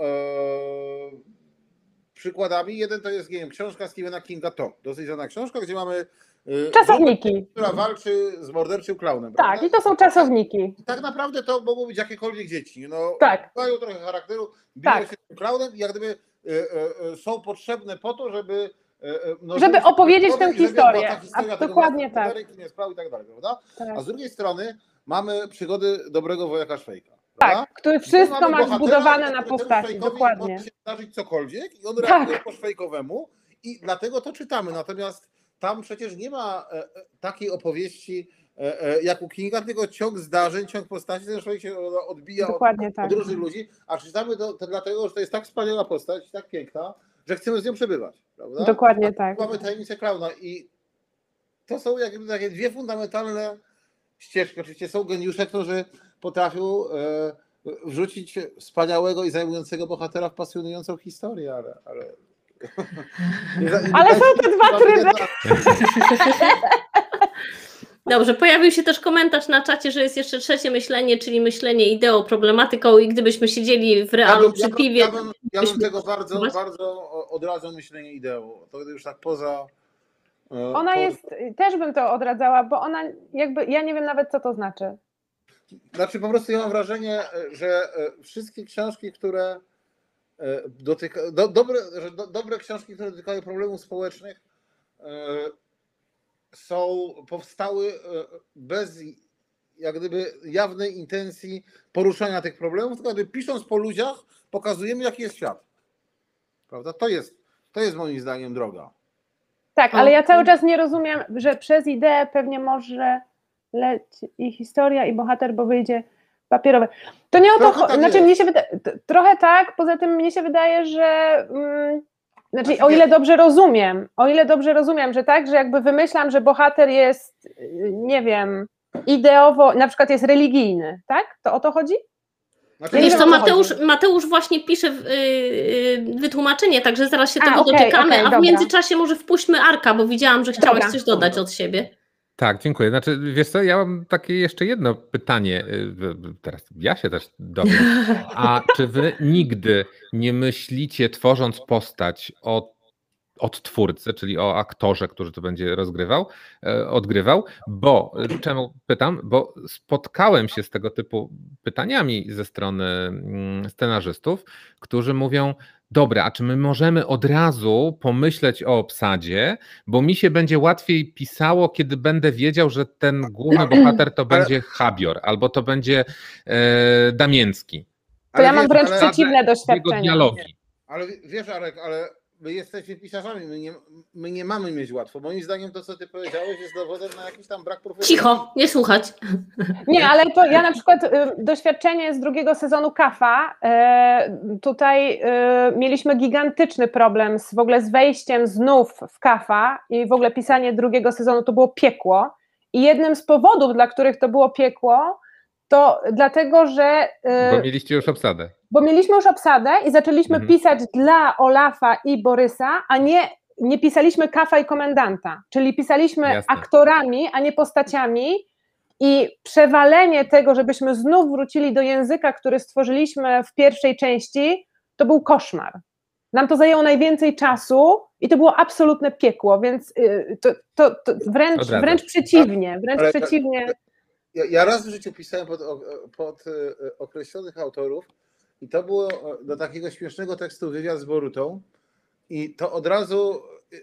przykładami. Jeden to jest, nie wiem, książka Stephena Kinga Tom. Dosyć znana książka, gdzie mamy czasowniki, która walczy z morderczym klaunem. Tak, prawda? i to są czasowniki. Tak naprawdę to mogą być jakiekolwiek dzieci. No, Tak. mają trochę charakteru, biją Tak. się tym klaunem i jak gdyby są potrzebne po to, żeby żeby opowiedzieć tę historię. Dokładnie tak. Kim jest prawo i tak dalej, prawda? Tak. A z drugiej strony mamy przygody dobrego wojaka Szwejka. Tak, który wszystko ma zbudowane na postaci, dokładnie. Może się zdarzyć cokolwiek i on reaguje po szwejkowemu i dlatego to czytamy. Natomiast tam przecież nie ma takiej opowieści jak u Kinga, tylko ciąg zdarzeń, ciąg postaci, ten człowiek się odbija od różnych ludzi, a czytamy to dlatego, że to jest tak wspaniała postać, tak piękna, że chcemy z nią przebywać. Prawda? Dokładnie tak. Mamy tajemnicę klauna i to są jakby takie dwie fundamentalne ścieżki. Oczywiście są geniusze, którzy potrafią wrzucić wspaniałego i zajmującego bohatera w pasjonującą historię, ale są te dwa tryby. Dobrze, pojawił się też komentarz na czacie, że jest jeszcze trzecie myślenie, czyli myślenie ideą, problematyką i gdybyśmy siedzieli w realu przy piwie... Ja bym tego bardzo odradzał myślenie ideą. To już tak poza... Ona jest, też bym to odradzała, bo ona jakby, ja nie wiem nawet, co to znaczy. Znaczy po prostu ja mam wrażenie, że wszystkie książki, które dobre książki, które dotykają problemów społecznych, powstały bez jak gdyby jawnej intencji poruszania tych problemów, tylko jakby pisząc po ludziach pokazujemy, jaki jest świat. Prawda? To jest moim zdaniem droga. Tak, ale ja cały czas nie rozumiem, że przez ideę pewnie może lecieć i historia, i bohater, bo wyjdzie papierowe. To nie o to chodzi. Znaczy, mnie się wydaje, trochę tak, poza tym mnie się wydaje, że znaczy, o ile dobrze rozumiem, że tak, że jakby wymyślam, że bohater jest, nie wiem, ideowo, na przykład jest religijny, tak? To o to chodzi? Wiesz co, Mateusz właśnie pisze wytłumaczenie, także zaraz się tego doczekamy, a w międzyczasie może wpuśćmy Arka, bo widziałam, że chciałaś coś dodać od siebie. Tak, dziękuję. Znaczy, wiesz co, ja mam takie jeszcze jedno pytanie, teraz ja się też dowiem. A czy wy nigdy nie myślicie, tworząc postać od twórcy, czyli o aktorze, który to będzie odgrywał, bo czemu pytam? Bo spotkałem się z tego typu pytaniami ze strony scenarzystów, którzy mówią: dobra, a czy my możemy od razu pomyśleć o obsadzie, bo mi się będzie łatwiej pisało, kiedy będę wiedział, że ten główny bohater to będzie Chabior, albo to będzie Damięcki. To ja mam wręcz przeciwne doświadczenie. Dialogi. Ale wiesz, Arek, ale my jesteśmy pisarzami, my nie mamy mieć łatwo. Moim zdaniem to, co ty powiedziałeś, jest dowodem na jakiś tam brak profesjonalizmu. Cicho, nie słuchać. Nie, ale to ja na przykład doświadczenie z drugiego sezonu Kafa, tutaj mieliśmy gigantyczny problem w ogóle z wejściem znów w Kafa i w ogóle pisanie drugiego sezonu to było piekło i jednym z powodów, dla których to było piekło, to dlatego, że... Bo mieliście już obsadę. Bo mieliśmy już obsadę i zaczęliśmy pisać dla Olafa i Borysa, a nie pisaliśmy Kafa i komendanta, czyli pisaliśmy aktorami, a nie postaciami i przewalenie tego, żebyśmy znów wrócili do języka, który stworzyliśmy w pierwszej części, to był koszmar. Nam to zajęło najwięcej czasu i to było absolutne piekło, więc to wręcz przeciwnie. Ja raz w życiu pisałem pod określonych autorów i to było do takiego śmiesznego tekstu wywiad z Borutą i to od razu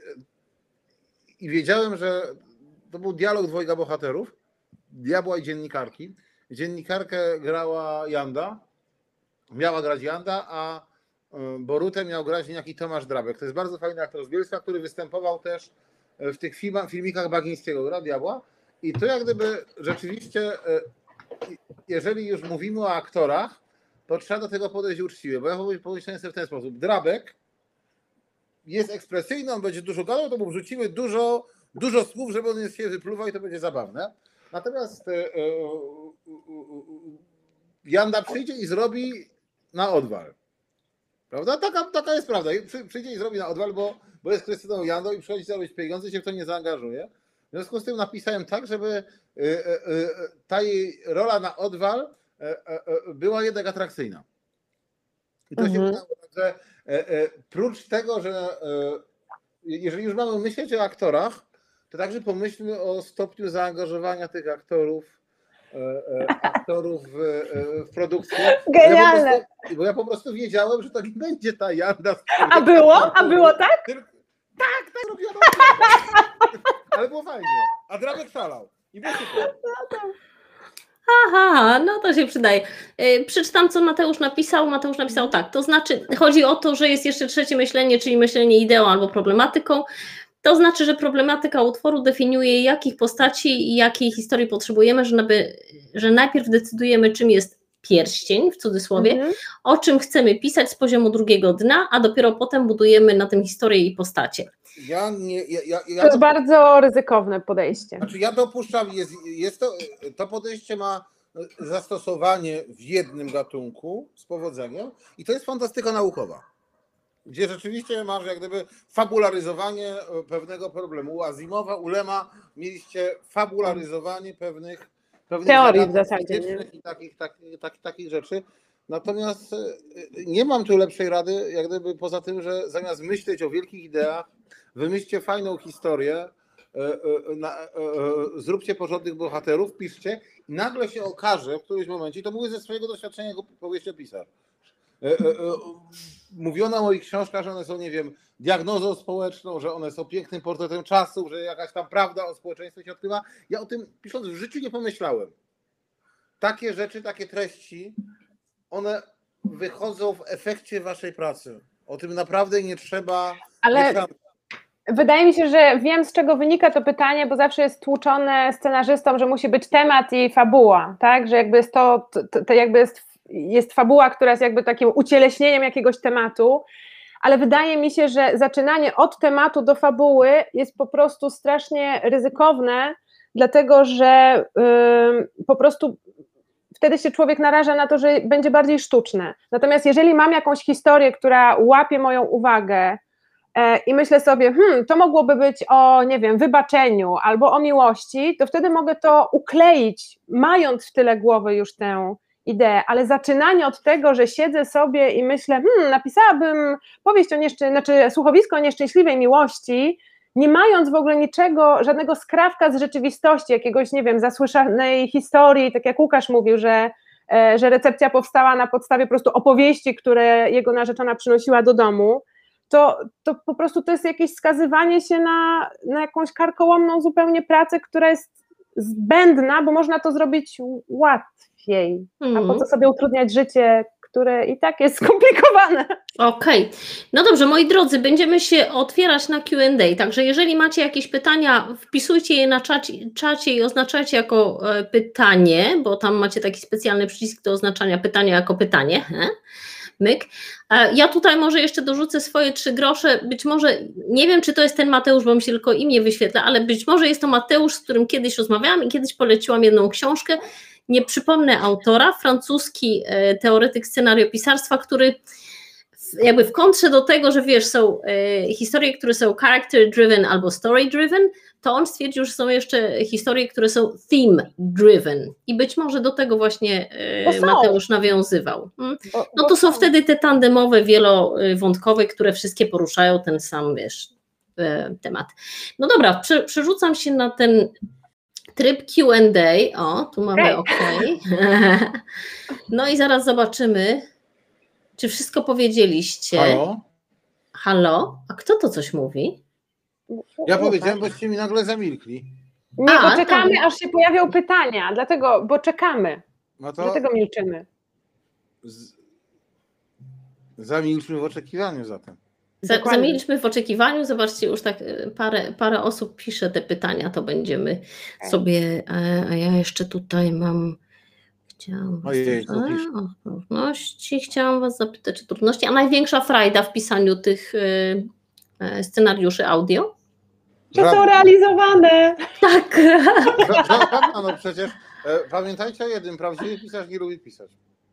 i wiedziałem, że to był dialog dwojga bohaterów, diabła i dziennikarki. Dziennikarkę grała Janda, miała grać Janda, a Borutę miał grać niejaki Tomasz Drabek. To jest bardzo fajny aktor z Bielska, który występował też w tych filmikach Bagińskiego, gra diabła. I to jak gdyby rzeczywiście, jeżeli już mówimy o aktorach, to trzeba do tego podejść uczciwie, bo ja pomyślałem sobie w ten sposób. Drabek jest ekspresyjny, on będzie dużo gadał, to mu wrzucimy dużo słów, żeby on się wypluwał i to będzie zabawne. Natomiast Janda przyjdzie i zrobi na odwal. Prawda? Taka jest prawda. Przyjdzie i zrobi na odwal, bo jest Krystyną Jandą i przychodzi zarobić pieniądze i się w to nie zaangażuje. W związku z tym napisałem tak, żeby ta jej rola na odwal była jednak atrakcyjna. I to się udało. Także prócz tego, że jeżeli już mamy myśleć o aktorach, to także pomyślmy o stopniu zaangażowania tych aktorów w produkcję. Genialne! Bo ja po prostu wiedziałem, że to nie będzie ta Janda. A było tak? Tak robiono. Ale było fajnie. A Drabek szalał. I było super. Aha, no to się przydaje. Przeczytam, co Mateusz napisał. Mateusz napisał tak, to znaczy chodzi o to, że jest jeszcze trzecie myślenie, czyli myślenie ideą albo problematyką. To znaczy, że problematyka utworu definiuje, jakich postaci i jakiej historii potrzebujemy, że najpierw decydujemy, czym jest pierścień, w cudzysłowie, o czym chcemy pisać z poziomu drugiego dna, a dopiero potem budujemy na tym historię i postacie. To jest bardzo ryzykowne podejście. Znaczy ja dopuszczam, to podejście ma zastosowanie w jednym gatunku z powodzeniem i to jest fantastyka naukowa, gdzie rzeczywiście masz jak gdyby fabularyzowanie pewnego problemu. U Asimowa, u Lema mieliście fabularyzowanie pewnych teorii w zasadzie i takich rzeczy. Natomiast nie mam tu lepszej rady, jak gdyby poza tym, że zamiast myśleć o wielkich ideach, wymyślcie fajną historię, zróbcie porządnych bohaterów, piszcie i nagle się okaże w którymś momencie, i to mówię ze swojego doświadczenia jako powieściopisarz, Mówiono o moich książkach, że one są, nie wiem, diagnozą społeczną, że one są pięknym portretem czasu, że jakaś tam prawda o społeczeństwie się odkrywa. Ja o tym pisząc w życiu nie pomyślałem. Takie rzeczy, takie treści, one wychodzą w efekcie waszej pracy. O tym naprawdę nie trzeba... Ale wydaje mi się, że wiem, z czego wynika to pytanie, bo zawsze jest tłuczone scenarzystom, że musi być temat i fabuła, tak? Że jakby jest to jakby jest fabuła, która jest jakby takim ucieleśnieniem jakiegoś tematu, ale wydaje mi się, że zaczynanie od tematu do fabuły jest po prostu strasznie ryzykowne, dlatego że po prostu wtedy się człowiek naraża na to, że będzie bardziej sztuczne. Natomiast jeżeli mam jakąś historię, która łapie moją uwagę i myślę sobie, to mogłoby być o, nie wiem, wybaczeniu albo o miłości, to wtedy mogę to ukleić, mając w tyle głowy już tę ideę, ale zaczynanie od tego, że siedzę sobie i myślę, napisałabym powieść o słuchowisko o nieszczęśliwej miłości, nie mając w ogóle niczego, żadnego skrawka z rzeczywistości, jakiegoś, nie wiem, zasłyszanej historii, tak jak Łukasz mówił, że recepcja powstała na podstawie po prostu opowieści, które jego narzeczona przynosiła do domu, to po prostu to jest jakieś skazywanie się na jakąś karkołomną zupełnie pracę, która jest zbędna, bo można to zrobić łatwiej. A po co sobie utrudniać życie, które i tak jest skomplikowane? Okej. No dobrze, moi drodzy, będziemy się otwierać na Q&A, także jeżeli macie jakieś pytania, wpisujcie je na czacie i oznaczajcie jako pytanie, bo tam macie taki specjalny przycisk do oznaczania pytania jako pytanie. Myk. Ja tutaj może jeszcze dorzucę swoje 3 grosze, być może, nie wiem czy to jest ten Mateusz, bo mi się tylko imię wyświetla, ale być może jest to Mateusz, z którym kiedyś rozmawiałam i kiedyś poleciłam jedną książkę, nie przypomnę autora, francuski teoretyk scenariopisarstwa, który jakby w kontrze do tego, że wiesz, są historie, które są character driven albo story driven, to on stwierdził, że są jeszcze historie, które są theme driven i być może do tego właśnie Mateusz nawiązywał. No to są wtedy te tandemowe, wielowątkowe, które wszystkie poruszają ten sam, wiesz, temat. No dobra, przerzucam się na ten tryb Q&A, o, tu mamy OK. No i zaraz zobaczymy, czy wszystko powiedzieliście. Halo? Halo? A kto to coś mówi? Ja powiedziałem, boście mi nagle zamilkli. Nie, bo czekamy, aż się pojawią pytania, bo czekamy, No to dlatego milczymy. Zamilczmy w oczekiwaniu zatem. Zamilczmy w oczekiwaniu, zobaczcie, już tak parę osób pisze te pytania, to będziemy sobie, a ja jeszcze tutaj mam, chciałam was zapytać o trudności, a największa frajda w pisaniu tych scenariuszy audio? To są realizowane. Tak. No przecież pamiętajcie o jednym, prawdziwy pisarz nie lubi pisać.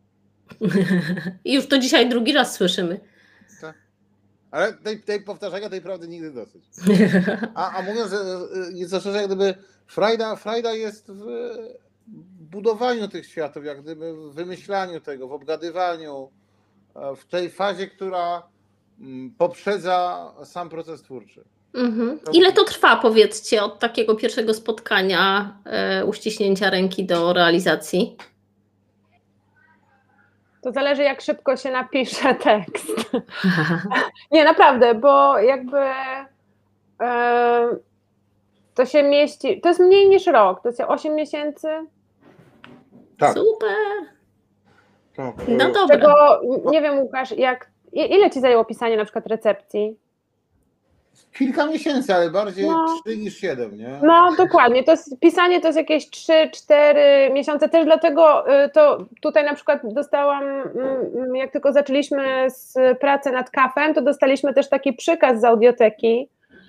I już to dzisiaj drugi raz słyszymy. Tak. Ale tej powtarzania tej prawdy nigdy dosyć. A mówiąc nieco szerzej, jak gdyby frajda jest w budowaniu tych światów, jak gdyby w wymyślaniu tego, w obgadywaniu, w tej fazie, która poprzedza sam proces twórczy. Ile to trwa, powiedzcie, od takiego pierwszego spotkania, uściśnięcia ręki do realizacji? To zależy, jak szybko się napisze tekst. Nie, naprawdę, bo jakby to się mieści, to jest mniej niż rok, to jest 8 miesięcy. Tak. Super. Tak. No dobra. Czego, nie wiem, Łukasz, ile ci zajęło pisanie na przykład recepcji? Kilka miesięcy, ale bardziej 3 niż 7, nie? No dokładnie, pisanie to jest jakieś 3-4 miesiące, też dlatego to tutaj na przykład dostałam, jak tylko zaczęliśmy pracę nad Kafem, to dostaliśmy też taki przykaz z audioteki,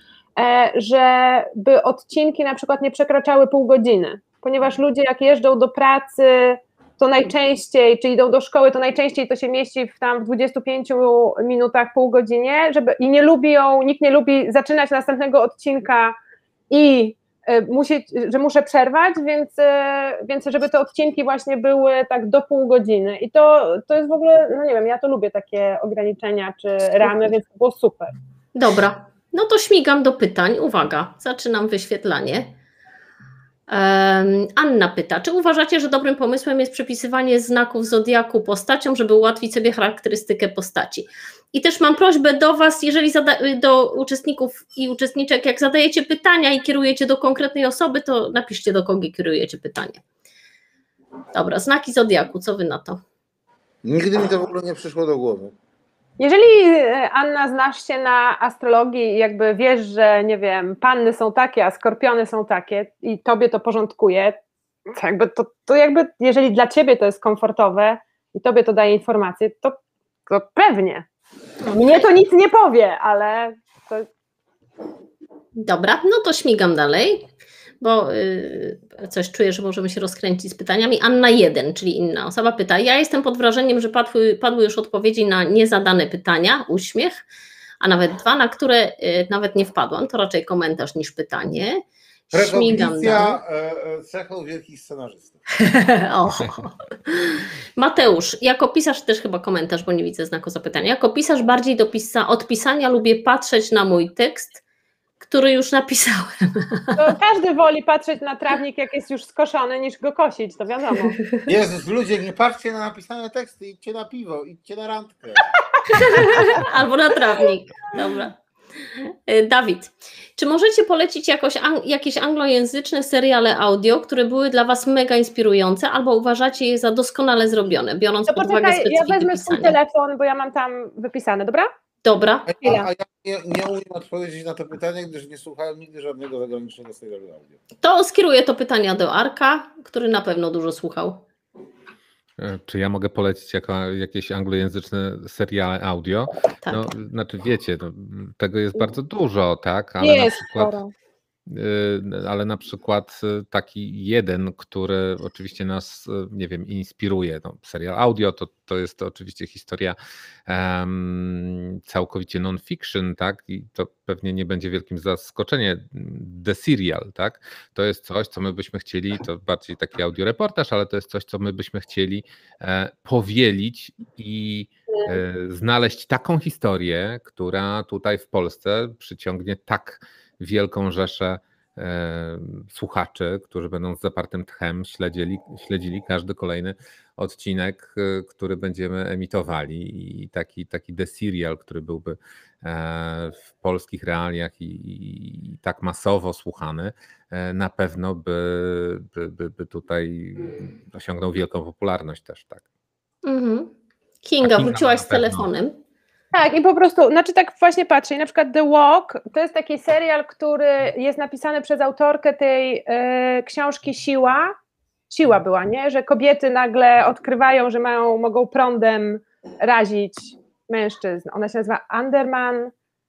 żeby odcinki na przykład nie przekraczały pół godziny, ponieważ ludzie jak jeżdżą do pracy, to najczęściej, czy idą do szkoły, to najczęściej to się mieści w 25 minutach, pół godzinie, i nikt nie lubi zaczynać następnego odcinka i że muszę przerwać, więc żeby te odcinki właśnie były tak do pół godziny. I to jest w ogóle, no nie wiem, ja to lubię takie ograniczenia czy ramy, więc to było super. Dobra, no to śmigam do pytań. Uwaga, zaczynam wyświetlanie. Anna pyta, czy uważacie, że dobrym pomysłem jest przypisywanie znaków zodiaku postaciom, żeby ułatwić sobie charakterystykę postaci? I też mam prośbę do Was, jeżeli do uczestników i uczestniczek, jak zadajecie pytania i kierujecie do konkretnej osoby, to napiszcie, do kogo kierujecie pytanie. Dobra, znaki zodiaku, co Wy na to? Nigdy mi to w ogóle nie przyszło do głowy. Jeżeli, Anna, znasz się na astrologii i jakby wiesz, że nie wiem, panny są takie, a skorpiony są takie i tobie to porządkuje, to jakby, jeżeli dla ciebie to jest komfortowe i tobie to daje informacje, to pewnie. Mnie to nic nie powie, ale to... Dobra, no to śmigam dalej, bo coś czuję, że możemy się rozkręcić z pytaniami. Anna 1, czyli inna osoba pyta, ja jestem pod wrażeniem, że padły już odpowiedzi na niezadane pytania, uśmiech, a nawet 2, na które nawet nie wpadłam, to raczej komentarz niż pytanie. Prekognicja cechą wielkich scenarzystów. Mateusz, jako pisarz, też chyba komentarz, bo nie widzę znaku zapytania, jako pisarz bardziej od pisania lubię patrzeć na mój tekst, który już napisałem. To każdy woli patrzeć na trawnik, jak jest już skoszony, niż go kosić, to wiadomo. Jezus, ludzie, nie patrzcie na napisane teksty, idźcie na piwo, idźcie na randkę. Albo na trawnik, dobra. Dawid, czy możecie polecić jakieś anglojęzyczne seriale audio, które były dla Was mega inspirujące, albo uważacie je za doskonale zrobione, biorąc pod uwagę specyfikę ja wezmę swój pisania? telefon, bo ja mam tam wypisane, dobra? Dobra. A ja nie umiem odpowiedzieć na to pytanie, gdyż nie słuchałem nigdy żadnego zagranicznego serialu audio. To skieruję to pytanie do Arka, który na pewno dużo słuchał. Czy ja mogę polecić jakieś anglojęzyczne seriale audio? Tak. No, znaczy wiecie, tego jest bardzo dużo, tak? Ale na przykład taki jeden, który oczywiście nas, nie wiem, inspiruje. No, serial audio to jest oczywiście historia całkowicie non-fiction, tak? I to pewnie nie będzie wielkim zaskoczeniem. The Serial, tak? To jest coś, co my byśmy chcieli, to bardziej taki audioreportaż, ale to jest coś, co my byśmy chcieli powielić i znaleźć taką historię, która tutaj w Polsce przyciągnie tak wielką rzeszę słuchaczy, którzy będą z zapartym tchem śledzili każdy kolejny odcinek, który będziemy emitowali, i taki The Serial, który byłby w polskich realiach i tak masowo słuchany, na pewno by tutaj osiągnął wielką popularność też, tak. Kinga, wróciłaś z telefonem. Tak, i po prostu, znaczy tak właśnie patrzę, i na przykład The Walk to jest taki serial, który jest napisany przez autorkę tej książki Siła była, nie? Że kobiety nagle odkrywają, że mogą prądem razić mężczyzn. Ona się nazywa Underman.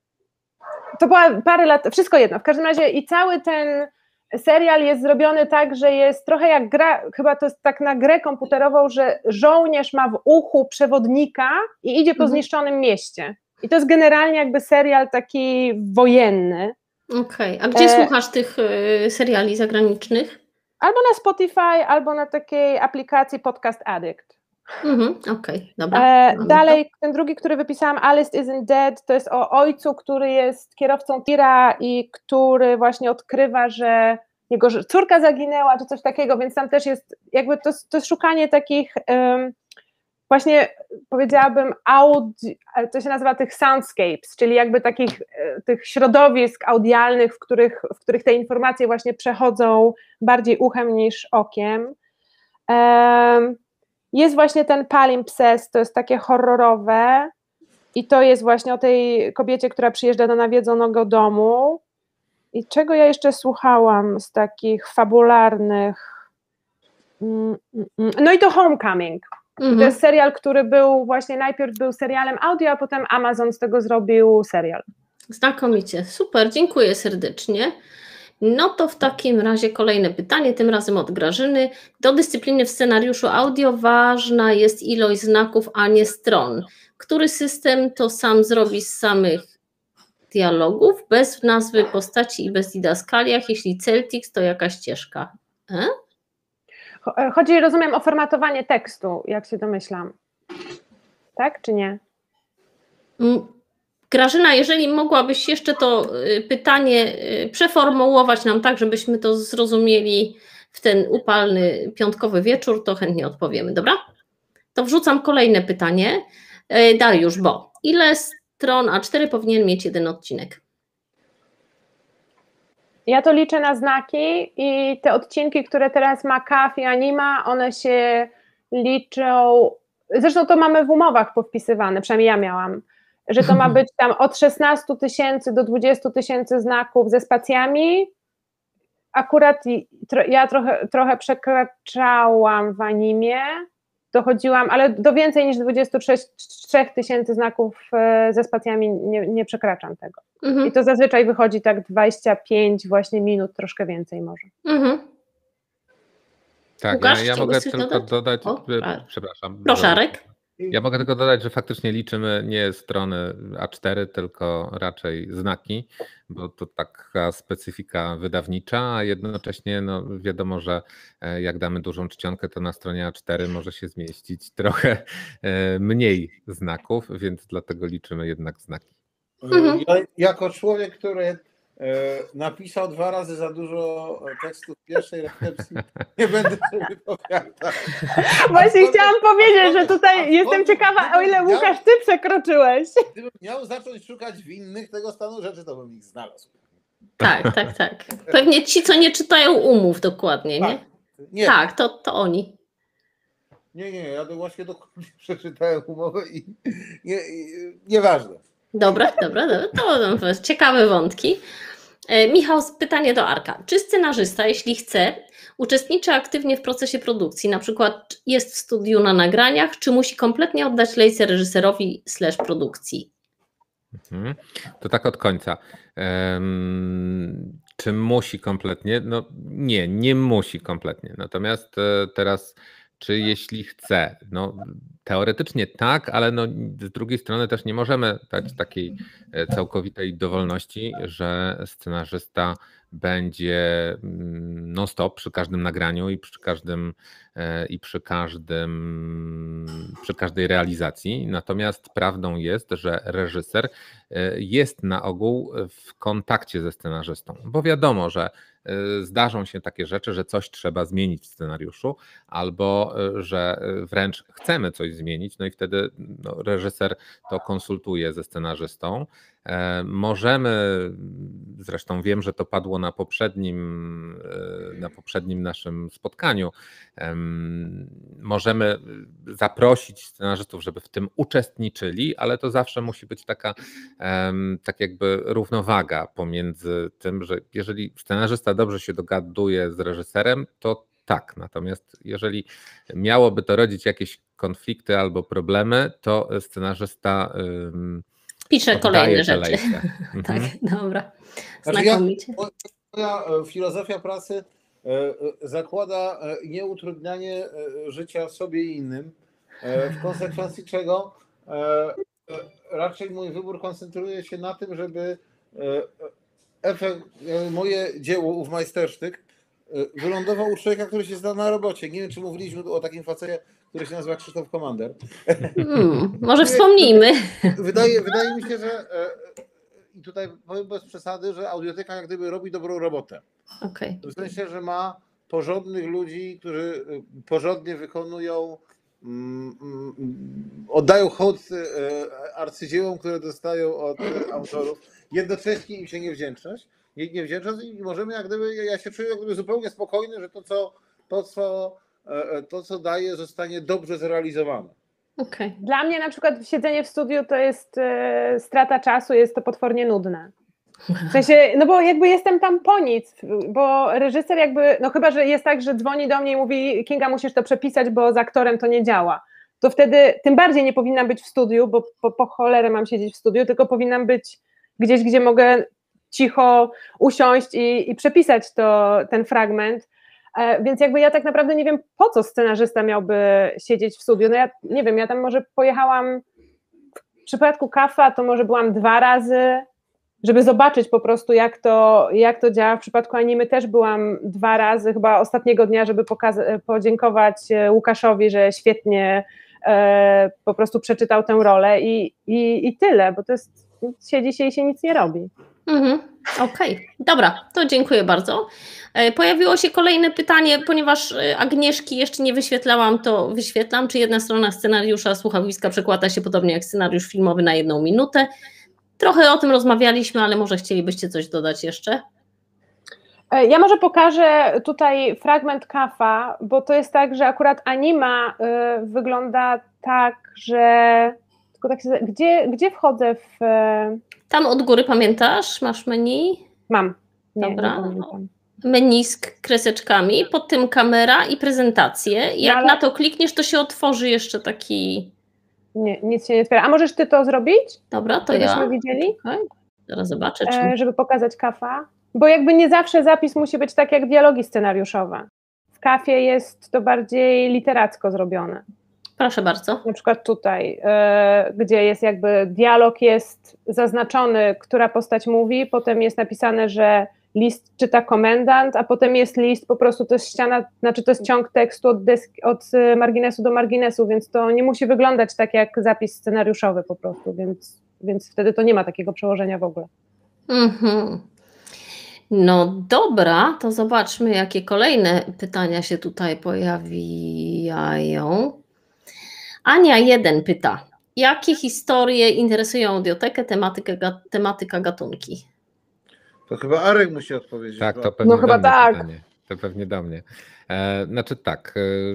To była parę lat, wszystko jedno, w każdym razie i cały ten serial jest zrobiony tak, że jest trochę jak gra, chyba to jest tak na grę komputerową, że żołnierz ma w uchu przewodnika i idzie po zniszczonym mieście. I to jest generalnie jakby serial taki wojenny. Okej, a gdzie słuchasz tych seriali zagranicznych? Albo na Spotify, albo na takiej aplikacji Podcast Addict. Okej, dobra. Dalej, ten drugi, który wypisałam, Alice Isn't Dead, to jest o ojcu, który jest kierowcą tira i który właśnie odkrywa, że jego córka zaginęła, czy coś takiego, więc tam też jest jakby to jest szukanie takich właśnie, powiedziałabym, to się nazywa tych soundscapes, czyli jakby takich tych środowisk audialnych, w których te informacje właśnie przechodzą bardziej uchem niż okiem. Jest właśnie ten Palimpsest, to jest takie horrorowe i to jest właśnie o tej kobiecie, która przyjeżdża do nawiedzonego domu. I czego ja jeszcze słuchałam z takich fabularnych? No i to Homecoming. To jest serial, który najpierw był serialem audio, a potem Amazon z tego zrobił serial. Znakomicie, super, dziękuję serdecznie. No to w takim razie kolejne pytanie, tym razem od Grażyny. Do dyscypliny w scenariuszu audio ważna jest ilość znaków, a nie stron. Który system to sam zrobi z samych dialogów, bez nazwy postaci i bez didaskaliach? Jeśli Celtics, to jaka ścieżka? Chodzi, rozumiem, o formatowanie tekstu, jak się domyślam. Tak czy nie? Grażyna, jeżeli mogłabyś jeszcze to pytanie przeformułować nam tak, żebyśmy to zrozumieli w ten upalny piątkowy wieczór, to chętnie odpowiemy, dobra? To wrzucam kolejne pytanie. Dariusz, bo ile stron A4 powinien mieć jeden odcinek? Ja to liczę na znaki i te odcinki, które teraz ma KAF i Anima, one się liczą, zresztą to mamy w umowach powpisywane, przynajmniej ja miałam, że to ma być tam od 16 000 do 20 000 znaków ze spacjami. Akurat ja trochę przekraczałam w Animie, dochodziłam, ale do więcej niż 23 000 znaków ze spacjami nie przekraczam tego. I to zazwyczaj wychodzi tak 25 właśnie minut, troszkę więcej może. Tak, Łukasz, ja mogę coś tylko dodać, przepraszam. Proszę, Arek. Ja mogę tylko dodać, że faktycznie liczymy nie strony A4, tylko raczej znaki, bo to taka specyfika wydawnicza, a jednocześnie no wiadomo, że jak damy dużą czcionkę, to na stronie A4 może się zmieścić trochę mniej znaków, więc dlatego liczymy jednak znaki. Ja, jako człowiek, który napisał 2 razy za dużo tekstów w pierwszej recepcji, nie będę sobie wypowiadał. Właśnie chciałam powiedzieć, że tutaj jestem ciekawa, o ile Łukasz ty przekroczyłeś. Gdybym miał zacząć szukać winnych tego stanu rzeczy, to bym ich znalazł. Tak. Pewnie ci, co nie czytają umów dokładnie, nie? Nie. Tak, to oni. Nie, ja to właśnie dokładnie przeczytałem umowę i nieważne. Dobra, to ciekawe wątki. Michał, pytanie do Arka. Czy scenarzysta, jeśli chce, uczestniczy aktywnie w procesie produkcji, na przykład jest w studiu na nagraniach, czy musi kompletnie oddać lejce reżyserowi / produkcji? To tak od końca. Czy musi kompletnie? No nie musi kompletnie. Natomiast teraz, czy jeśli chce? No, teoretycznie tak, ale no, z drugiej strony też nie możemy dać takiej całkowitej dowolności, że scenarzysta będzie non-stop przy każdym nagraniu i przy każdej realizacji. Natomiast prawdą jest, że reżyser jest na ogół w kontakcie ze scenarzystą, bo wiadomo, że zdarzą się takie rzeczy, że coś trzeba zmienić w scenariuszu, albo że wręcz chcemy coś zmienić, no i wtedy reżyser to konsultuje ze scenarzystą. Możemy, zresztą wiem, że to padło na poprzednim naszym spotkaniu, możemy zaprosić scenarzystów, żeby w tym uczestniczyli, ale to zawsze musi być taka tak jakby równowaga pomiędzy tym, że jeżeli scenarzysta dobrze się dogaduje z reżyserem, to tak, natomiast jeżeli miałoby to rodzić jakieś konflikty albo problemy, to scenarzysta pisze kolejne rzeczy. Tak, Mhm. dobra. Znakomicie. Moja filozofia pracy zakłada nieutrudnianie życia sobie i innym, w konsekwencji czego raczej mój wybór koncentruje się na tym, żeby moje dzieło, ów majstersztyk, wylądował u człowieka, który się zna na robocie. Nie wiem, czy mówiliśmy o takim facecie, który się nazywa Krzysztof Komander. Może wspomnijmy. Wydaje mi się, że i tutaj powiem bez przesady, że Audioteka jak gdyby robi dobrą robotę. Okay. W sensie, że ma porządnych ludzi, którzy porządnie wykonują, oddają hołd arcydziełom, które dostają od autorów, jednocześnie im się nie wdzięczać i możemy jak gdyby, ja się czuję jak gdyby zupełnie spokojny, że to co daje, zostanie dobrze zrealizowane. Okay. Dla mnie na przykład siedzenie w studiu to jest strata czasu, jest to potwornie nudne. W sensie, no bo jakby jestem tam po nic, bo reżyser jakby, no chyba, że jest tak, że dzwoni do mnie i mówi: Kinga, musisz to przepisać, bo z aktorem to nie działa. To wtedy tym bardziej nie powinnam być w studiu, bo po cholerę mam siedzieć w studiu, tylko powinnam być gdzieś, gdzie mogę cicho usiąść i przepisać ten fragment. Więc jakby ja tak naprawdę nie wiem, po co scenarzysta miałby siedzieć w studiu. No ja nie wiem, ja tam może pojechałam, w przypadku KAF-a to może byłam 2 razy, żeby zobaczyć po prostu jak to działa. W przypadku Animy też byłam 2 razy, chyba ostatniego dnia, żeby podziękować Łukaszowi, że świetnie po prostu przeczytał tę rolę i tyle, bo to jest, siedzi się i się nic nie robi. Okej, dobra, to dziękuję bardzo. Pojawiło się kolejne pytanie, ponieważ Agnieszki jeszcze nie wyświetlałam, to wyświetlam. Czy jedna strona scenariusza słuchowiska przekłada się podobnie jak scenariusz filmowy na 1 minutę? Trochę o tym rozmawialiśmy, ale może chcielibyście coś dodać jeszcze? Ja może pokażę tutaj fragment Kafa, bo to jest tak, że akurat anima wygląda tak, że... Tylko tak się, gdzie wchodzę w... Tam od góry, pamiętasz? Masz menu? Mam. Nie, Dobra. nie pamiętam. Menu z kreseczkami, pod tym kamera i prezentacje. Jak ale... na to klikniesz, to się otworzy jeszcze taki... Nie, nic się nie otwiera. A możesz ty to zrobić? Dobra, to żebyśmy ja. widzieli? Okay. Zaraz zobaczę, czy... Żeby pokazać Kafa. Bo jakby nie zawsze zapis musi być tak jak dialogi scenariuszowe. W Kafie jest to bardziej literacko zrobione. Proszę bardzo. Na przykład tutaj, gdzie jest jakby dialog jest zaznaczony, która postać mówi, potem jest napisane, że list czyta komendant, a potem jest list, po prostu to jest ściana, znaczy to jest ciąg tekstu od marginesu do marginesu, więc to nie musi wyglądać tak jak zapis scenariuszowy po prostu, więc wtedy to nie ma takiego przełożenia w ogóle. No dobra, to zobaczmy, jakie kolejne pytania się tutaj pojawiają. Ania 1 pyta, jakie historie interesują audiotekę, tematyka, gatunki? To chyba Arek musi odpowiedzieć. Tak, to pewnie chyba do mnie tak. pytanie. To pewnie do mnie. Znaczy tak,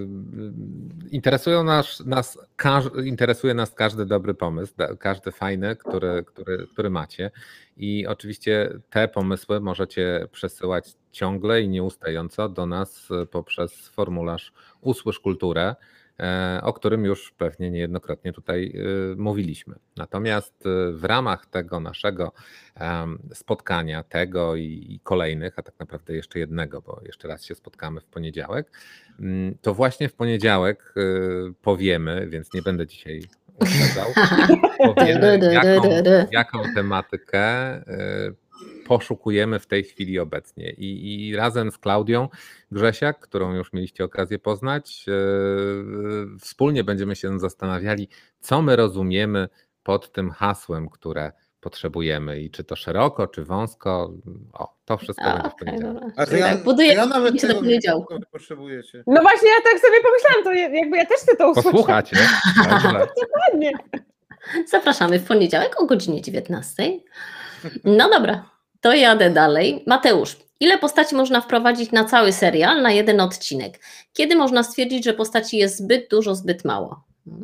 interesuje nas każdy dobry pomysł, każdy fajny, który macie i oczywiście te pomysły możecie przesyłać ciągle i nieustająco do nas poprzez formularz Usłysz Kulturę, o którym już pewnie niejednokrotnie tutaj mówiliśmy. Natomiast w ramach tego naszego spotkania, tego i kolejnych, a tak naprawdę jeszcze jednego, bo jeszcze raz się spotkamy w poniedziałek, to właśnie w poniedziałek powiemy, więc nie będę dzisiaj usadzał, powiemy jaką tematykę poszukujemy w tej chwili obecnie i razem z Klaudią Grzesiak, którą już mieliście okazję poznać, wspólnie będziemy się zastanawiali, co my rozumiemy pod tym hasłem, które potrzebujemy i czy to szeroko, czy wąsko, to wszystko będzie w poniedziałek. A to ja nawet tego nie potrzebujecie. No właśnie, ja tak sobie pomyślałam, to jakby ja też chcę to usłyszeć. Posłuchacie. Dokładnie. Zapraszamy w poniedziałek o godzinie 19. No dobra, to jadę dalej. Mateusz, ile postaci można wprowadzić na cały serial, na 1 odcinek? Kiedy można stwierdzić, że postaci jest zbyt dużo, zbyt mało?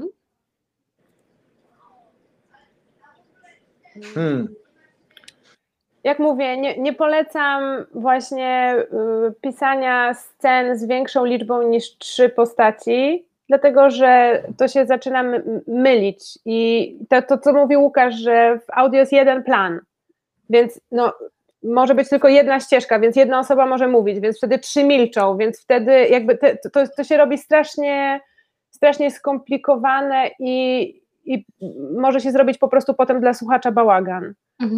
Jak mówię, nie polecam właśnie pisania scen z większą liczbą niż 3 postaci, dlatego że to się zaczyna mylić i to co mówił Łukasz, że w audio jest 1 plan, więc no, może być tylko 1 ścieżka, więc 1 osoba może mówić, więc wtedy 3 milczą, więc wtedy jakby to się robi strasznie skomplikowane i może się zrobić po prostu potem dla słuchacza bałagan.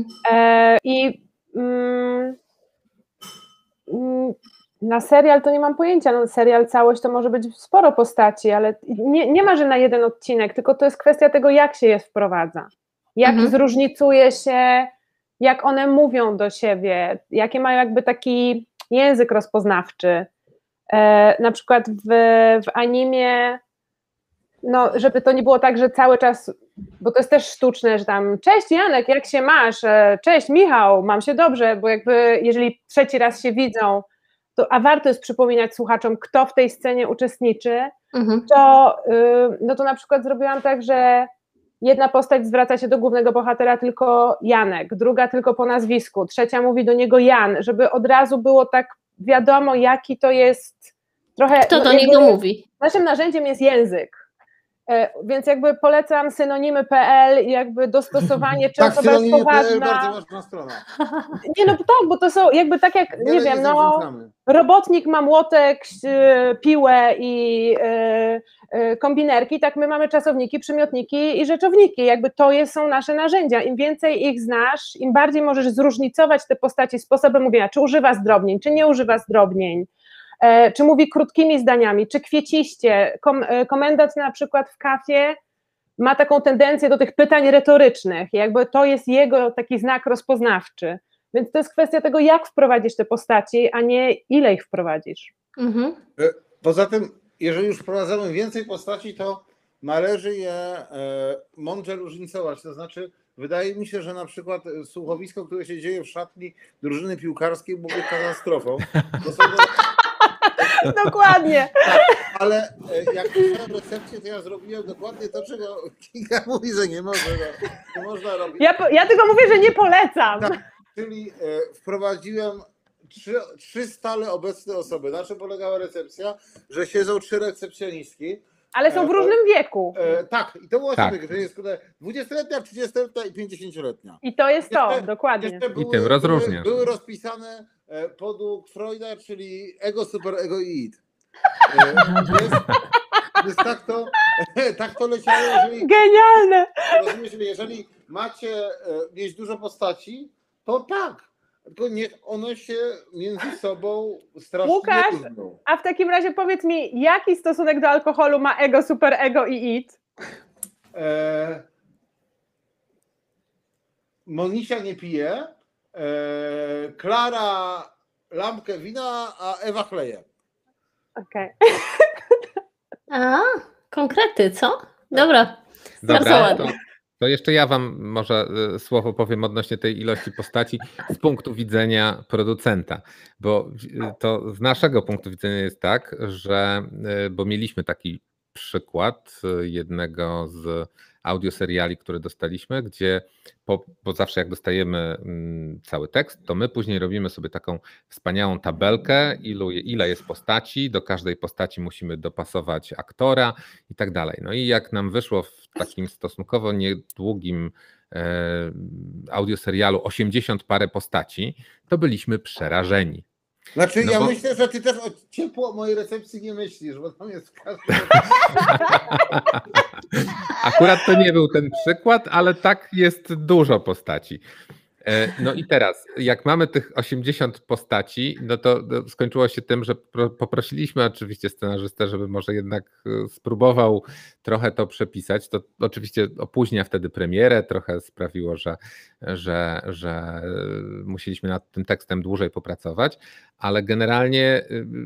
Na serial to nie mam pojęcia, no serial całość to może być sporo postaci, ale nie ma, że na 1 odcinek, tylko to jest kwestia tego, jak się je wprowadza, jak zróżnicuje się, jak one mówią do siebie, jakie mają jakby taki język rozpoznawczy. Na przykład w animie, no żeby to nie było tak, że cały czas, bo to jest też sztuczne, że tam cześć Janek, jak się masz, cześć Michał, mam się dobrze, bo jakby jeżeli 3. raz się widzą, a warto jest przypominać słuchaczom, kto w tej scenie uczestniczy, to na przykład zrobiłam tak, że 1 postać zwraca się do głównego bohatera tylko Janek, 2 tylko po nazwisku, 3 mówi do niego Jan, żeby od razu było tak wiadomo, jaki to jest trochę... Kto do niego mówi? Naszym narzędziem jest język. Więc jakby polecam synonimy.pl i jakby dostosowanie, czy osoba jest poważna. Bardzo ważna strona. Nie, no tak, bo to są jakby tak jak, nie wiem, no robotnik ma młotek, piłę i kombinerki, tak my mamy czasowniki, przymiotniki i rzeczowniki, jakby to są nasze narzędzia. Im więcej ich znasz, im bardziej możesz zróżnicować te postaci sposobem mówienia, czy używa zdrobnień, czy nie używa zdrobnień, czy mówi krótkimi zdaniami, czy kwieciście. Komendant na przykład w Kafie ma taką tendencję do tych pytań retorycznych, jakby to jest jego taki znak rozpoznawczy. Więc to jest kwestia tego, jak wprowadzisz te postaci, a nie ile ich wprowadzisz. Poza tym, jeżeli już wprowadzamy więcej postaci, to należy je mądrze różnicować. To znaczy, wydaje mi się, że na przykład słuchowisko, które się dzieje w szatni drużyny piłkarskiej, byłoby katastrofą. Dokładnie. Tak, ale jak miałem recepcję, to ja zrobiłem dokładnie to, czego Kinga mówi, że nie można robić. Ja tylko mówię, że nie polecam. Tak, czyli wprowadziłem trzy stale obecne osoby. Na czym polegała recepcja? Że siedzą 3 recepcjonistki. Ale są w różnym wieku. Tak, i to było Tak. ciekawe, że jest 20-letnia, 30-letnia i 50-letnia. I to jest to, dokładnie. I tym rozróżniasz. Były rozpisane podług Freuda, czyli ego, superego i id. Więc tak to leciało, jeżeli... Genialne! Rozumiesz, jeżeli macie mieć dużo postaci, to tak. Tylko niech one się między sobą strasznie Łukasz, różnią. a w takim razie powiedz mi, jaki stosunek do alkoholu ma ego, superego i id? Monisia nie pije, Klara lampkę wina, a Ewa chleje. Okej. A, konkrety, co? Dobra, bardzo Dobra, ładnie. to jeszcze ja wam może słowo powiem odnośnie tej ilości postaci z punktu widzenia producenta, bo to z naszego punktu widzenia jest tak, że, bo mieliśmy taki przykład jednego z audioseriali, który dostaliśmy, gdzie bo zawsze jak dostajemy cały tekst, to my później robimy sobie taką wspaniałą tabelkę, ile jest postaci, do każdej postaci musimy dopasować aktora i tak dalej. No i jak nam wyszło w takim stosunkowo niedługim audioserialu 80 parę postaci, to byliśmy przerażeni. Znaczy, No ja bo... myślę, że ty też ciepło o mojej recepcji nie myślisz, bo tam jest każdy... Akurat to nie był ten przykład, ale tak jest dużo postaci. No i teraz, jak mamy tych 80 postaci, no to skończyło się tym, że poprosiliśmy oczywiście scenarzystę, żeby może jednak spróbował trochę to przepisać. To oczywiście opóźnia wtedy premierę, trochę sprawiło, że musieliśmy nad tym tekstem dłużej popracować, ale generalnie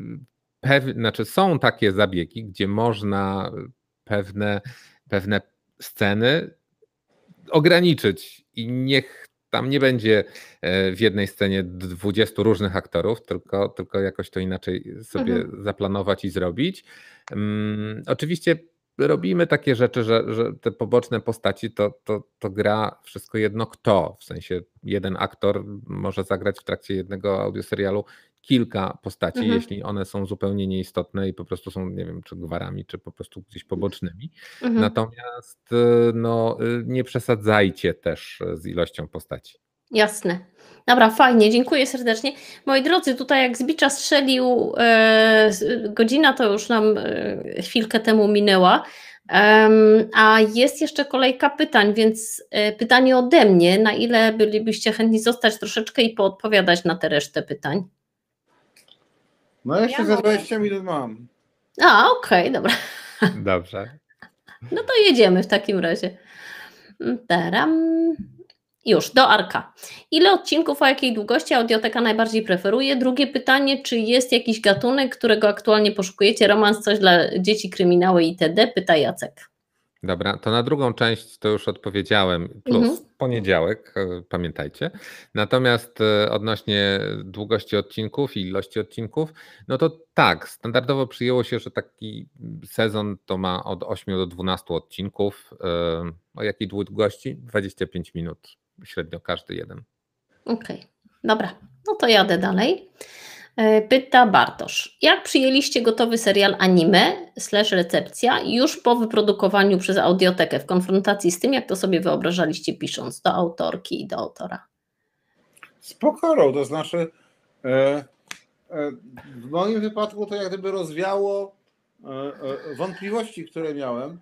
są takie zabiegi, gdzie można pewne sceny ograniczyć i niech tam nie będzie w jednej scenie 20 różnych aktorów, tylko jakoś to inaczej sobie zaplanować i zrobić. Oczywiście robimy takie rzeczy, że te poboczne postaci to gra wszystko jedno kto, w sensie jeden aktor może zagrać w trakcie jednego audioserialu kilka postaci, jeśli one są zupełnie nieistotne i po prostu są, nie wiem, czy gwarami, czy po prostu gdzieś pobocznymi. Natomiast no, nie przesadzajcie też z ilością postaci. Jasne. Dobra, fajnie, dziękuję serdecznie. Moi drodzy, tutaj jak z bicza strzelił godzina, to już nam chwilkę temu minęła, a jest jeszcze kolejka pytań, więc pytanie ode mnie, na ile bylibyście chętni zostać troszeczkę i poodpowiadać na tę resztę pytań? No jeszcze za 20 minut mam. A, okej, dobra. Dobrze. No to jedziemy w takim razie. Już, do Arka. Ile odcinków, o jakiej długości Audioteka najbardziej preferuje? Drugie pytanie, czy jest jakiś gatunek, którego aktualnie poszukujecie? Romans, coś dla dzieci, kryminały itd.? Pyta Jacek. Dobra, to na drugą część to już odpowiedziałem, plus poniedziałek, pamiętajcie. Natomiast odnośnie długości odcinków i ilości odcinków, no to tak, standardowo przyjęło się, że taki sezon to ma od 8 do 12 odcinków. O jakiej długości? 25 minut, średnio każdy jeden. Okej, dobra, no to jadę dalej. Pyta Bartosz, jak przyjęliście gotowy serial anime / recepcja już po wyprodukowaniu przez Audiotekę w konfrontacji z tym, jak to sobie wyobrażaliście pisząc do autorki i do autora? Z pokorą, to znaczy w moim wypadku to jak gdyby rozwiało wątpliwości, które miałem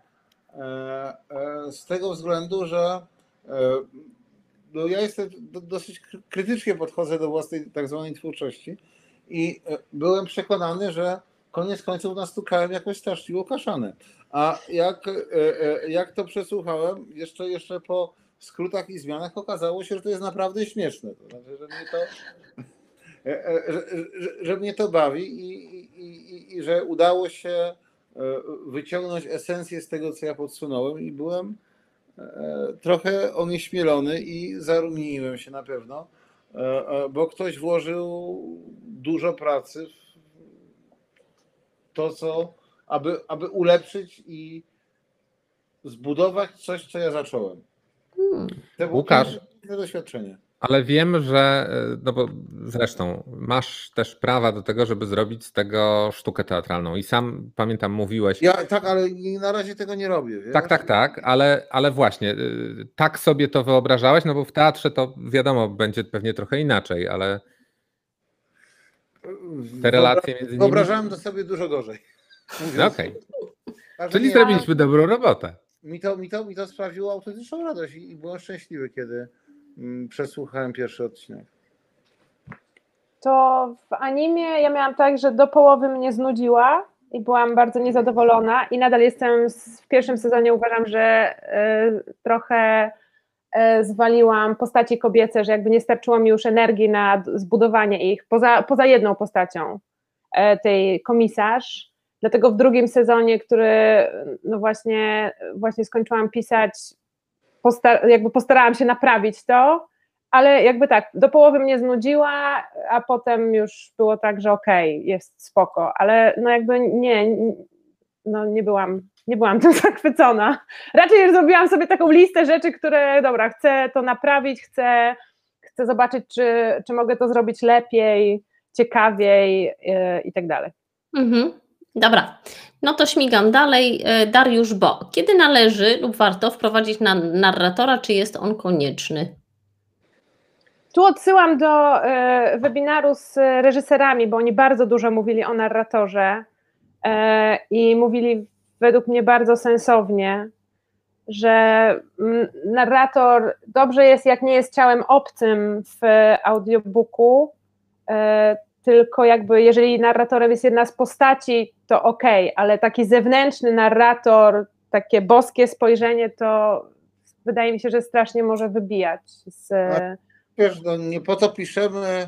z tego względu, że no ja jestem dosyć krytycznie podchodzę do własnej tak zwanej twórczości i byłem przekonany, że koniec końców nastukałem jakoś straszliwie kaszanę. A jak to przesłuchałem, jeszcze po skrótach i zmianach okazało się, że to jest naprawdę śmieszne. To znaczy, że mnie to bawi i że udało się wyciągnąć esencję z tego, co ja podsunąłem i byłem trochę onieśmielony i zarumieniłem się na pewno, bo ktoś włożył dużo pracy w to, aby ulepszyć i zbudować coś, co ja zacząłem. To było Łukasz, piękne doświadczenie. ale wiem, że, no bo zresztą masz też prawa do tego, żeby zrobić z tego sztukę teatralną i sam pamiętam mówiłeś. Tak, ale na razie tego nie robię. Wiesz? Tak, ale właśnie tak sobie to wyobrażałeś, no bo w teatrze to wiadomo, będzie pewnie trochę inaczej, ale te relacje między nimi... Wyobrażałem to sobie dużo gorzej. No okej. Czyli zrobiliśmy dobrą robotę. Mi to sprawiło autentyczną radość i byłem szczęśliwy, kiedy przesłuchałem pierwszy odcinek. To w animie ja miałam tak, że do połowy mnie znudziła i byłam bardzo niezadowolona i nadal jestem w pierwszym sezonie, uważam, że trochę zwaliłam postaci kobiece, że jakby nie starczyło mi już energii na zbudowanie ich, poza jedną postacią, tej komisarz. Dlatego w drugim sezonie, który no właśnie skończyłam pisać, jakby postarałam się naprawić to, ale jakby tak, do połowy mnie znudziła, a potem już było tak, że okej, jest spoko, ale no jakby nie byłam tym zachwycona. Raczej zrobiłam sobie taką listę rzeczy, które, dobra, chcę to naprawić, chcę zobaczyć, czy mogę to zrobić lepiej, ciekawiej i tak dalej. Dobra, no to śmigam dalej. Dariusz Bo. Kiedy należy lub warto wprowadzić narratora, czy jest on konieczny? Tu odsyłam do webinaru z reżyserami, bo oni bardzo dużo mówili o narratorze i mówili według mnie bardzo sensownie, że narrator dobrze jest, jak nie jest ciałem obcym w audiobooku, tylko jakby jeżeli narratorem jest jedna z postaci, to okej, ale taki zewnętrzny narrator, takie boskie spojrzenie, to wydaje mi się, że strasznie może wybijać Wiesz, no nie po to piszemy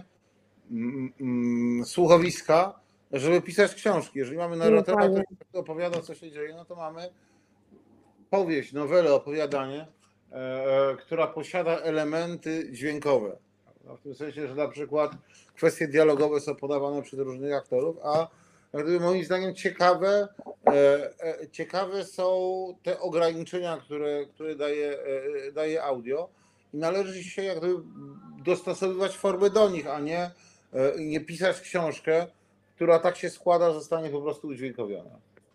słuchowiska, żeby pisać książki. Jeżeli mamy narratora, który opowiada, co się dzieje, no to mamy powieść, nowelę, opowiadanie, która posiada elementy dźwiękowe. W tym sensie, że na przykład kwestie dialogowe są podawane przez różnych aktorów, a jak gdyby moim zdaniem ciekawe są te ograniczenia, które daje audio i należy się jak gdyby dostosowywać formę do nich, a nie pisać książkę, która tak się składa, że zostanie po prostu udźwiękowiona.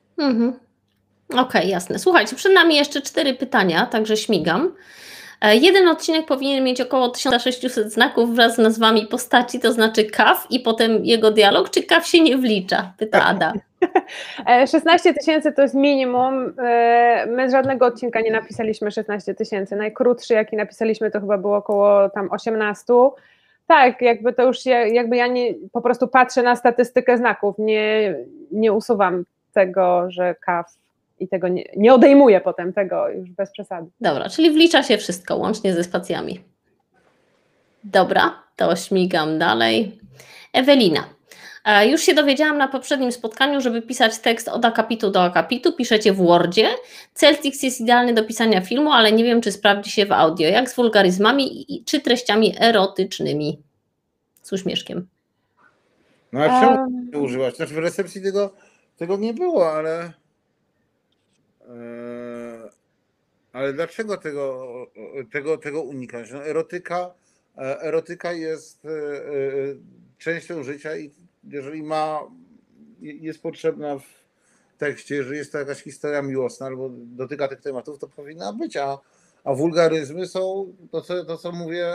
Okej, jasne. Słuchajcie, przed nami jeszcze 4 pytania, także śmigam. Jeden odcinek powinien mieć około 1600 znaków wraz z nazwami postaci, to znaczy KAF i potem jego dialog, czy KAF się nie wlicza? Pyta Ada. 16 000 to jest minimum. My z żadnego odcinka nie napisaliśmy 16 000. Najkrótszy, jaki napisaliśmy, to chyba było około tam 18. Tak, jakby to już jakby ja po prostu patrzę na statystykę znaków, nie usuwam tego, że KAF i tego nie odejmuję potem tego już bez przesady. Dobra, czyli wlicza się wszystko, łącznie ze spacjami. Dobra, to śmigam dalej. Ewelina. Już się dowiedziałam na poprzednim spotkaniu, żeby pisać tekst od akapitu do akapitu, piszecie w Wordzie. Celtics jest idealny do pisania filmu, ale nie wiem, czy sprawdzi się w audio. Jak z wulgaryzmami czy treściami erotycznymi? Z uśmieszkiem. No a czemu używać? Znaczy w recepcji tego nie było, ale dlaczego tego unikać? No, erotyka jest częścią życia i jeżeli jest potrzebna w tekście, jeżeli jest to jakaś historia miłosna albo dotyka tych tematów, to powinna być, a wulgaryzmy są, to co mówię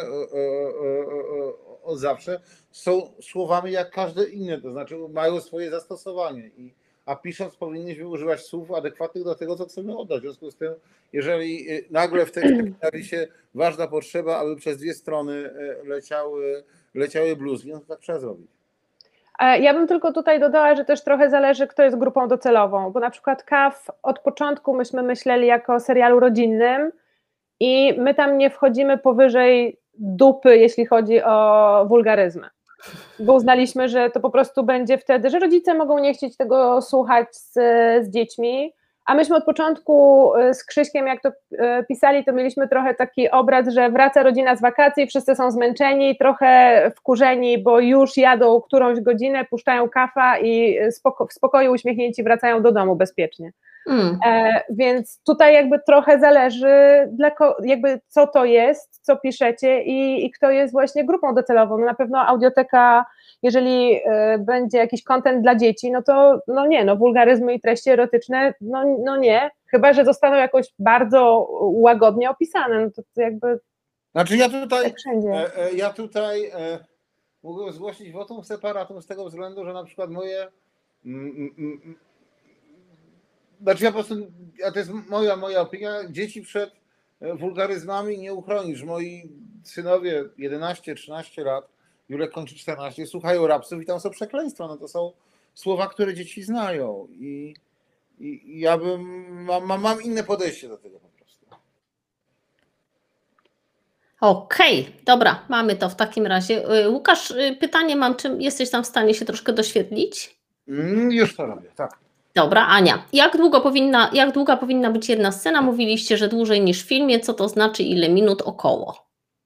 od zawsze, są słowami jak każde inne, to znaczy mają swoje zastosowanie, a pisząc powinniśmy używać słów adekwatnych do tego, co chcemy oddać. W związku z tym, jeżeli nagle w tekście pojawi się ważna potrzeba, aby przez 2 strony leciały bluzgi, no to tak trzeba zrobić. Ja bym tylko tutaj dodała, że też trochę zależy, kto jest grupą docelową, bo na przykład KAF od początku myśmy myśleli jako o serialu rodzinnym i my tam nie wchodzimy powyżej dupy, jeśli chodzi o wulgaryzmy, bo uznaliśmy, że to po prostu będzie wtedy, że rodzice mogą nie chcieć tego słuchać z dziećmi, a myśmy od początku z Krzyśkiem, jak to pisali, to mieliśmy trochę taki obraz, że wraca rodzina z wakacji, wszyscy są zmęczeni, trochę wkurzeni, bo już jadą którąś godzinę, puszczają kafa i w spokoju uśmiechnięci wracają do domu bezpiecznie. Więc tutaj jakby trochę zależy, jakby co to jest, co piszecie i kto jest właśnie grupą docelową. No na pewno audioteka, jeżeli będzie jakiś content dla dzieci, no to wulgaryzmy i treści erotyczne, no nie, chyba że zostaną jakoś bardzo łagodnie opisane, no to jakby Znaczy tak wszędzie. ja tutaj mogę zgłosić wotum separatum z tego względu, że na przykład moje znaczy ja po prostu, a to jest moja opinia, dzieci przed wulgaryzmami nie uchronisz. Moi synowie 11-13 lat, Julek kończy 14, słuchają rapsów i tam są przekleństwa. No to są słowa, które dzieci znają i ja mam inne podejście do tego po prostu. Okej, dobra, mamy to w takim razie. Łukasz, pytanie mam, czy jesteś tam w stanie się troszkę doświetlić? Już to robię, tak. Dobra, Ania, jak długa powinna być jedna scena? Mówiliście, że dłużej niż w filmie, co to znaczy, ile minut około?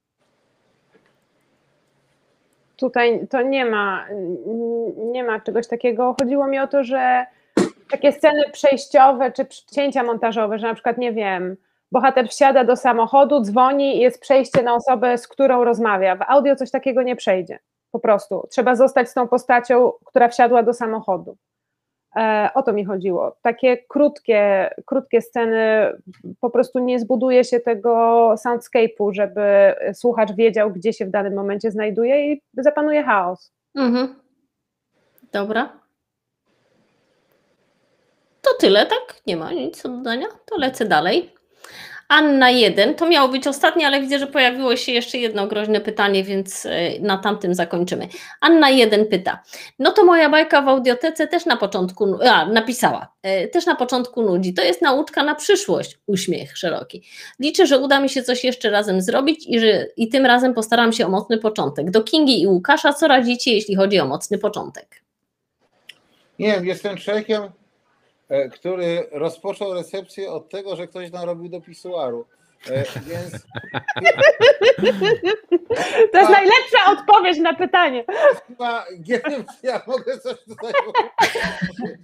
Tutaj to nie ma czegoś takiego. Chodziło mi o to, że takie sceny przejściowe czy cięcia montażowe, że na przykład, nie wiem, bohater wsiada do samochodu, dzwoni i jest przejście na osobę, z którą rozmawia. W audio coś takiego nie przejdzie. Po prostu trzeba zostać z tą postacią, która wsiadła do samochodu. O to mi chodziło. Takie krótkie sceny, po prostu nie zbuduje się tego soundscape'u, żeby słuchacz wiedział, gdzie się w danym momencie znajduje i zapanuje chaos. Dobra. To tyle, tak? Nie ma nic do dodania? To lecę dalej. Anna 1, to miało być ostatnie, ale widzę, że pojawiło się jeszcze jedno groźne pytanie, więc na tamtym zakończymy. Anna 1 pyta, no to moja bajka w audiotece też na początku, napisała, też na początku nudzi, to jest nauczka na przyszłość, uśmiech szeroki. Liczę, że uda mi się coś jeszcze razem zrobić i tym razem postaram się o mocny początek. Do Kingi i Łukasza, co radzicie, jeśli chodzi o mocny początek? Nie wiem, jestem człowiekiem, który rozpoczął recepcję od tego, że ktoś narobił do pisuaru. Więc... To jest najlepsza odpowiedź na pytanie. Chyba nie wiem, czy ja mogę coś tutaj powiedzieć.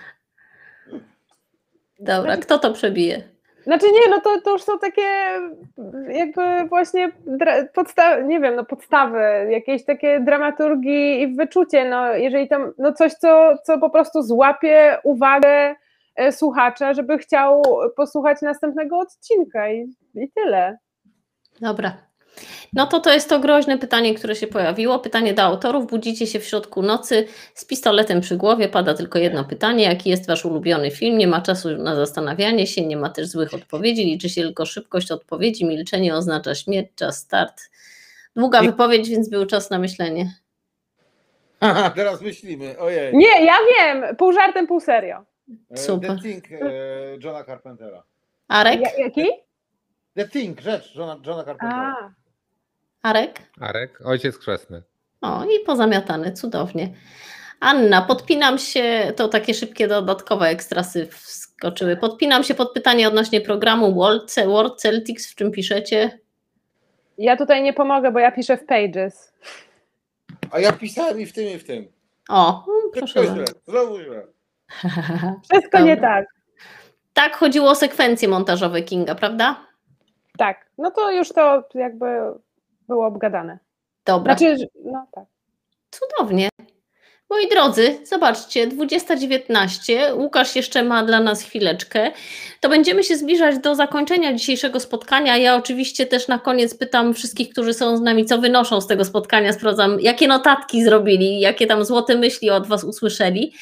Dobra, kto to przebije? Znaczy nie, no to już są takie jakby właśnie podstawy, jakieś takie dramaturgii i wyczucie, no jeżeli tam, no coś, co po prostu złapie uwagę słuchacza, żeby chciał posłuchać następnego odcinka i tyle. Dobra. No to jest to groźne pytanie, które się pojawiło. Pytanie do autorów. Budzicie się w środku nocy z pistoletem przy głowie. Pada tylko jedno pytanie. Jaki jest wasz ulubiony film? Nie ma czasu na zastanawianie się, nie ma też złych odpowiedzi. Liczy się tylko szybkość odpowiedzi. Milczenie oznacza śmierć, czas start. Długa wypowiedź, więc był czas na myślenie. Aha, teraz myślimy. Ojej. Nie, ja wiem. Pół żartem, pół serio. Super. The Thing Johna Carpentera. Arek? Jaki? The Thing, rzecz Johna Carpentera. Arek? Arek, ojciec chrzestny. O, i pozamiatane, cudownie. Anna, podpinam się, to takie szybkie dodatkowe ekstrasy wskoczyły. Podpinam się pod pytanie odnośnie programu World Celtics, w czym piszecie? Ja tutaj nie pomogę, bo ja piszę w Pages. A ja pisałem i w tym, i w tym. O, proszę bardzo. Znowu źle. Wszystko nie tak. Tak, chodziło o sekwencje montażowe Kinga, prawda? Tak, no to już to jakby było obgadane. Dobra. Znaczy, no tak. Cudownie. Moi drodzy, zobaczcie, 20:19, Łukasz jeszcze ma dla nas chwileczkę, to będziemy się zbliżać do zakończenia dzisiejszego spotkania. Ja oczywiście też na koniec pytam wszystkich, którzy są z nami, co wynoszą z tego spotkania, sprawdzam, jakie notatki zrobili, jakie tam złote myśli od was usłyszeli.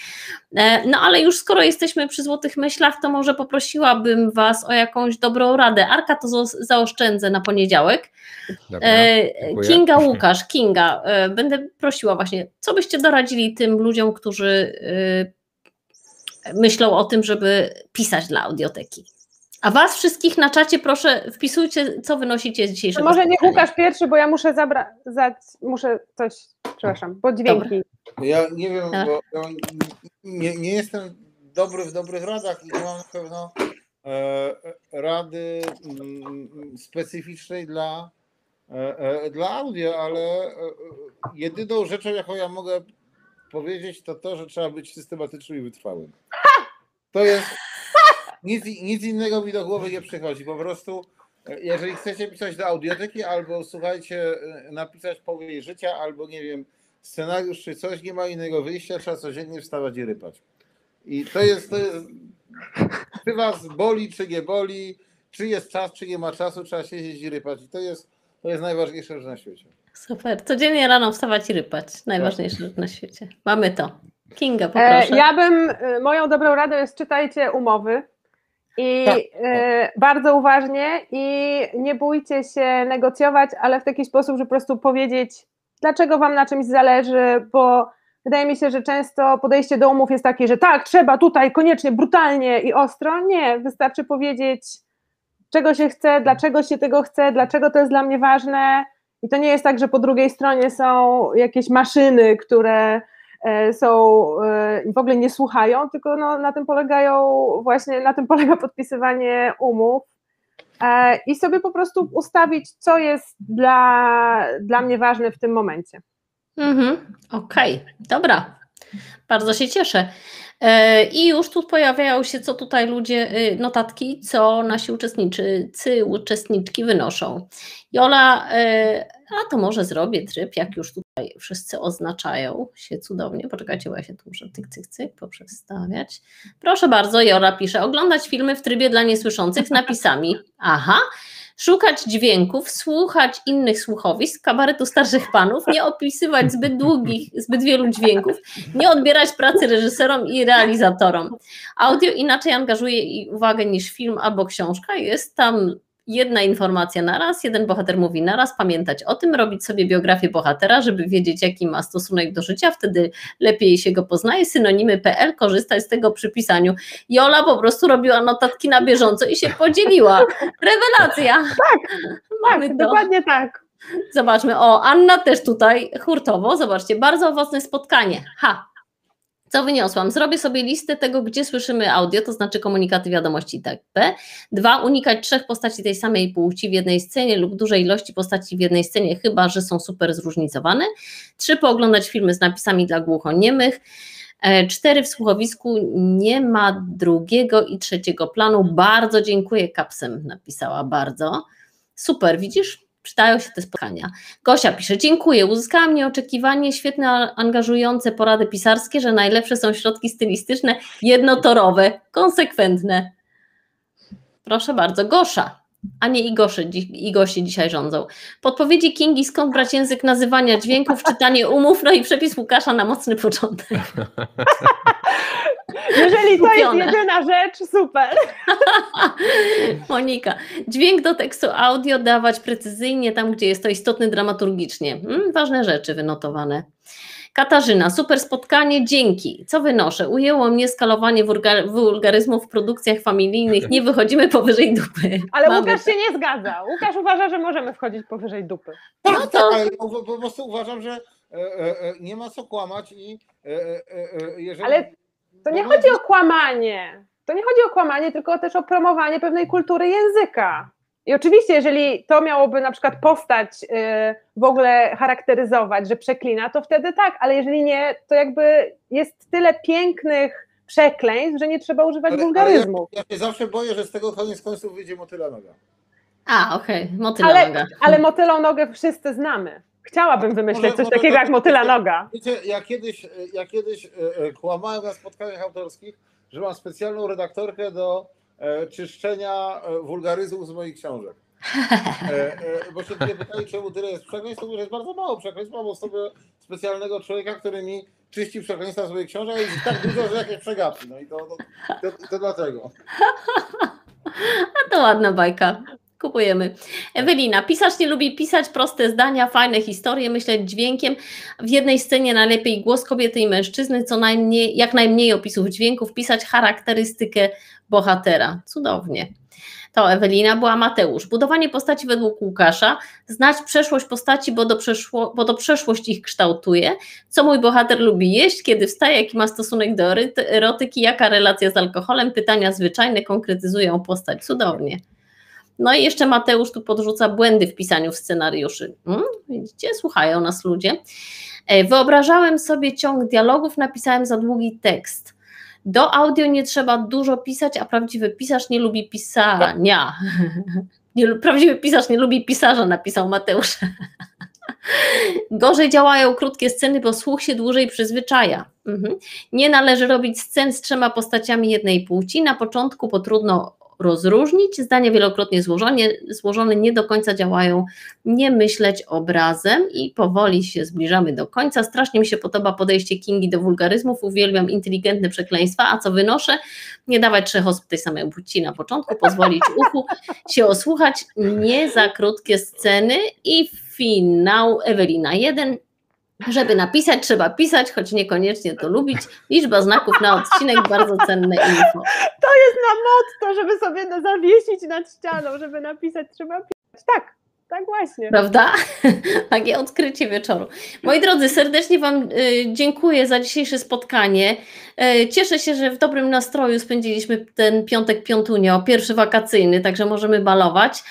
No ale już skoro jesteśmy przy złotych myślach, to może poprosiłabym Was o jakąś dobrą radę. Arka to zaoszczędzę na poniedziałek. Dobra, dziękuję. Kinga, Łukasz, Kinga, będę prosiła właśnie, co byście doradzili tym ludziom, którzy myślą o tym, żeby pisać dla audioteki? A Was wszystkich na czacie proszę wpisujcie, co wynosicie z dzisiejszego Może niech spotkania. Łukasz pierwszy, bo ja muszę coś, przepraszam, bo dźwięki. Ja nie wiem, bo ja nie jestem dobry w dobrych radach i nie mam na pewno rady specyficznej dla audio, ale jedyną rzeczą, jaką ja mogę powiedzieć, to, że trzeba być systematycznym i wytrwałym. To jest... Nic innego mi do głowy nie przychodzi. Po prostu, jeżeli chcecie pisać do audioteki, albo słuchajcie, napisać powieść życia, albo nie wiem, scenariusz czy coś, nie ma innego wyjścia, trzeba codziennie wstawać i rypać. I to jest czy was boli, czy nie boli, czy jest czas, czy nie ma czasu, trzeba siedzieć i rypać. I to jest najważniejsza rzecz na świecie. Super, codziennie rano wstawać i rypać. Najważniejsza rzecz na świecie. Mamy to. Kinga, poproszę. Moją dobrą radą jest czytajcie umowy. I bardzo uważnie i nie bójcie się negocjować, ale w taki sposób, że po prostu powiedzieć, dlaczego wam na czymś zależy, bo wydaje mi się, że często podejście do umów jest takie, że tak, trzeba tutaj koniecznie, brutalnie i ostro. Nie, wystarczy powiedzieć, czego się chce, dlaczego się tego chce, dlaczego to jest dla mnie ważne i to nie jest tak, że po drugiej stronie są jakieś maszyny, które w ogóle nie słuchają, tylko na tym na tym polega podpisywanie umów i sobie po prostu ustawić, co jest dla mnie ważne w tym momencie. Okej, dobra, bardzo się cieszę. I już tu pojawiają się, co tutaj ludzie, notatki, co nasi uczestniczki wynoszą. Jola, a to może zrobię tryb, jak już tutaj wszyscy oznaczają się cudownie. Poczekajcie, bo ja się tu muszę cyk poprzestawiać. Proszę bardzo, Jola pisze, oglądać filmy w trybie dla niesłyszących z napisami. Aha. Szukać dźwięków, słuchać innych słuchowisk, kabaretu starszych panów, nie opisywać zbyt wielu dźwięków, nie odbierać pracy reżyserom i realizatorom. Audio inaczej angażuje uwagę niż film albo książka, jest tam jedna informacja na raz, jeden bohater mówi na raz, pamiętać o tym, robić sobie biografię bohatera, żeby wiedzieć, jaki ma stosunek do życia, wtedy lepiej się go poznaje, synonimy.pl, korzystać z tego przy pisaniu. Jola po prostu robiła notatki na bieżąco i się podzieliła. Rewelacja! Tak, dokładnie tak. Zobaczmy, Anna też tutaj hurtowo, zobaczcie, bardzo owocne spotkanie. Co wyniosłam? Zrobię sobie listę tego, gdzie słyszymy audio, to znaczy komunikaty, wiadomości itp. 2. Unikać 3 postaci tej samej płci w jednej scenie lub dużej ilości postaci w jednej scenie, chyba że są super zróżnicowane. 3. Pooglądać filmy z napisami dla głuchoniemych. 4. W słuchowisku nie ma drugiego i trzeciego planu. Bardzo dziękuję, Kapsem napisała bardzo. Super, widzisz? Przydają się te spotkania. Gosia pisze, dziękuję, uzyskałam nieoczekiwanie świetne, angażujące porady pisarskie, że najlepsze są środki stylistyczne, jednotorowe, konsekwentne. Proszę bardzo, Gosza, a nie Igosie dzisiaj rządzą. Podpowiedzi Kingi, skąd brać język nazywania dźwięków, czytanie umów, no i przepis Łukasza na mocny początek. Jeżeli to jest jedyna rzecz, super. Monika, dźwięk do tekstu audio dawać precyzyjnie tam, gdzie jest to istotne dramaturgicznie. Ważne rzeczy wynotowane. Katarzyna, super spotkanie, dzięki. Co wynoszę? Ujęło mnie skalowanie wulgaryzmów w produkcjach familijnych, nie wychodzimy powyżej dupy. Ale Łukasz się nie zgadza. Łukasz uważa, że możemy wchodzić powyżej dupy. Tak, ale po prostu uważam, że nie ma co kłamać i jeżeli... Ale to nie chodzi o kłamanie. To nie chodzi o kłamanie, tylko też o promowanie pewnej kultury języka. I oczywiście, jeżeli to miałoby na przykład postać w ogóle charakteryzować, że przeklina, to wtedy tak, ale jeżeli nie, to jakby jest tyle pięknych przekleństw, że nie trzeba używać wulgaryzmów. Ja się zawsze boję, że z tego koniec końców wyjdzie motyla noga. Okej, motyla noga. Ale motylą nogę wszyscy znamy. Chciałabym wymyśleć coś takiego jak motyla noga. Wiecie, ja kiedyś kłamałem na spotkaniach autorskich, że mam specjalną redaktorkę do czyszczenia wulgaryzmów z moich książek. Bo się mnie pytali, czemu tyle jest przekleństw, to jest bardzo mało przekleństw. Mam sobie specjalnego człowieka, który mi czyści przekleństwa swoich książek, ale jest tak dużo, że jakieś przegapi. No i to dlatego. A to ładna bajka. Kupujemy. Ewelina, pisarz nie lubi pisać proste zdania, fajne historie, myśleć dźwiękiem. W jednej scenie najlepiej głos kobiety i mężczyzny, jak najmniej opisów dźwięków, pisać charakterystykę bohatera. Cudownie. To Ewelina była. Mateusz. Budowanie postaci według Łukasza, znać przeszłość postaci, bo to przeszłość ich kształtuje. Co mój bohater lubi jeść, kiedy wstaje, jaki ma stosunek do erotyki, jaka relacja z alkoholem, pytania zwyczajne konkretyzują postać. Cudownie. No i jeszcze Mateusz tu podrzuca błędy w pisaniu scenariuszy. Widzicie, słuchają nas ludzie. Wyobrażałem sobie ciąg dialogów, napisałem za długi tekst. Do audio nie trzeba dużo pisać, a prawdziwy pisarz nie lubi pisania. Prawdziwy pisarz nie lubi pisarza, napisał Mateusz. Gorzej działają krótkie sceny, bo słuch się dłużej przyzwyczaja. Nie należy robić scen z 3 postaciami jednej płci. Na początku, bo trudno rozróżnić. Zdania wielokrotnie złożone nie do końca działają. Nie myśleć obrazem i powoli się zbliżamy do końca. Strasznie mi się podoba podejście Kingi do wulgaryzmów. Uwielbiam inteligentne przekleństwa, a co wynoszę? Nie dawać 3 osób tej samej płci na początku, pozwolić uchu się osłuchać, nie za krótkie sceny i finał Ewelina 1. Żeby napisać, trzeba pisać, choć niekoniecznie to lubić. Liczba znaków na odcinek, bardzo cenne info. To jest na motto, żeby sobie zawiesić nad ścianą, żeby napisać, trzeba pisać. Tak właśnie. Prawda? Takie odkrycie wieczoru. Moi drodzy, serdecznie Wam dziękuję za dzisiejsze spotkanie. Cieszę się, że w dobrym nastroju spędziliśmy ten piątek piątunio, pierwszy wakacyjny, także możemy balować.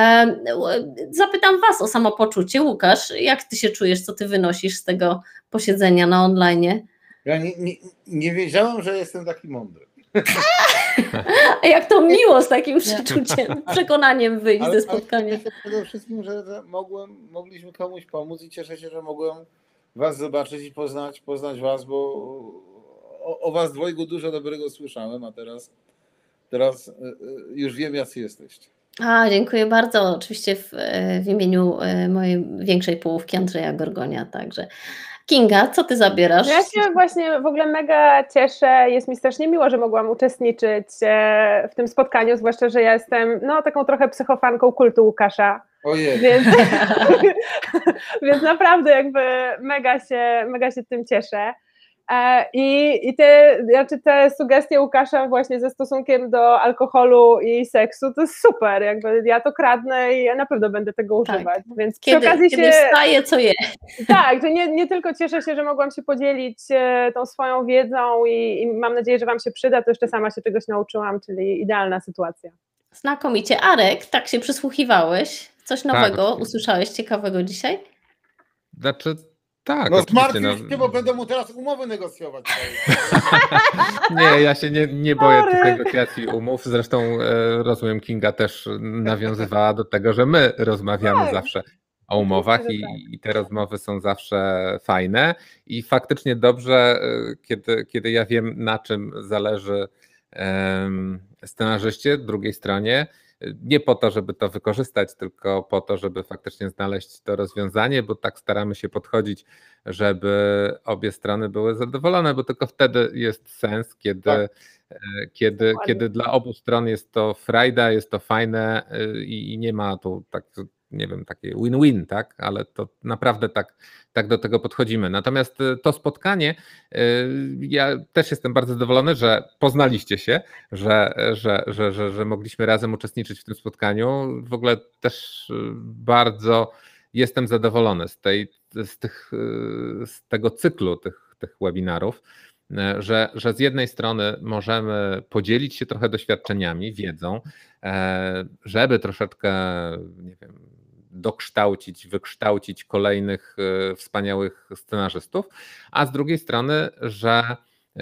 Zapytam Was o samopoczucie. Łukasz, jak Ty się czujesz, co Ty wynosisz z tego posiedzenia na online? Ja nie wiedziałem, że jestem taki mądry. A jak to miło z takim przeczuciem, przekonaniem wyjść ze spotkania. Ale cieszę się przede wszystkim, że mogliśmy komuś pomóc i cieszę się, że mogłem Was zobaczyć i poznać Was, bo o Was dwojgu dużo dobrego słyszałem, a teraz już wiem, jacy jesteście. Dziękuję bardzo, oczywiście w imieniu mojej większej połówki Andrzeja Gorgonia, także. Kinga, co Ty zabierasz? Ja się właśnie w ogóle mega cieszę, jest mi strasznie miło, że mogłam uczestniczyć w tym spotkaniu, zwłaszcza, że ja jestem taką trochę psychofanką kultu Łukasza. Ojej. Więc naprawdę jakby mega się tym cieszę. I te sugestie Łukasza właśnie ze stosunkiem do alkoholu i seksu, to jest super, jakby ja to kradnę i ja na pewno będę tego używać. Więc przy okazji kiedy wstaje, co je. Tak, że nie tylko cieszę się, że mogłam się podzielić tą swoją wiedzą i mam nadzieję, że Wam się przyda, to jeszcze sama się czegoś nauczyłam, czyli idealna sytuacja. Znakomicie. Arek, tak się przysłuchiwałeś? Coś nowego usłyszałeś ciekawego dzisiaj? Znaczy, tak. Zmartwisz się, bo będę mu teraz umowy negocjować. Nie, ja się nie boję tych negocjacji umów. Zresztą rozumiem, Kinga też nawiązywała do tego, że my rozmawiamy zawsze o umowach i te rozmowy są zawsze fajne i faktycznie dobrze, kiedy ja wiem, na czym zależy scenarzyście, drugiej stronie. Nie po to, żeby to wykorzystać, tylko po to, żeby faktycznie znaleźć to rozwiązanie, bo tak staramy się podchodzić, żeby obie strony były zadowolone, bo tylko wtedy jest sens, kiedy dla obu stron jest to frajda, jest to fajne i nie ma tu takie win-win, tak? Ale to naprawdę tak do tego podchodzimy. Natomiast to spotkanie, ja też jestem bardzo zadowolony, że poznaliście się, że mogliśmy razem uczestniczyć w tym spotkaniu. W ogóle też bardzo jestem zadowolony z tego cyklu tych webinarów, że z jednej strony możemy podzielić się trochę doświadczeniami, wiedzą, żeby troszeczkę, nie wiem, wykształcić kolejnych wspaniałych scenarzystów, a z drugiej strony, że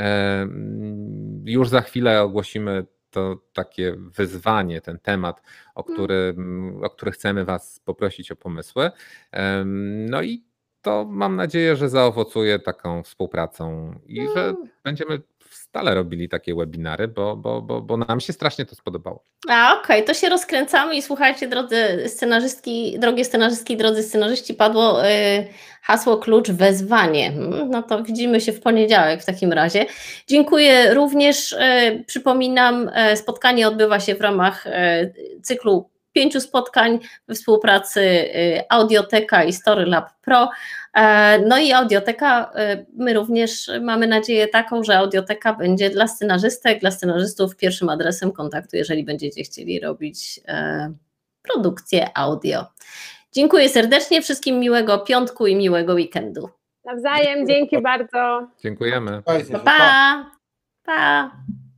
już za chwilę ogłosimy to takie wyzwanie, ten temat, o który chcemy Was poprosić o pomysły. No i to mam nadzieję, że zaowocuje taką współpracą i że będziemy stale robili takie webinary, bo nam się strasznie to spodobało. Okej, to się rozkręcamy i słuchajcie, drogie scenarzystki, drodzy scenarzyści, padło hasło klucz wezwanie. No to widzimy się w poniedziałek w takim razie. Dziękuję również. Przypominam, spotkanie odbywa się w ramach cyklu 5 spotkań we współpracy Audioteka i Storylab Pro. No i Audioteka, my również mamy nadzieję taką, że Audioteka będzie dla scenarzystek, dla scenarzystów pierwszym adresem kontaktu, jeżeli będziecie chcieli robić produkcję audio. Dziękuję serdecznie, wszystkim miłego piątku i miłego weekendu. Nawzajem, dzięki bardzo. Dziękujemy. Pa! Pa!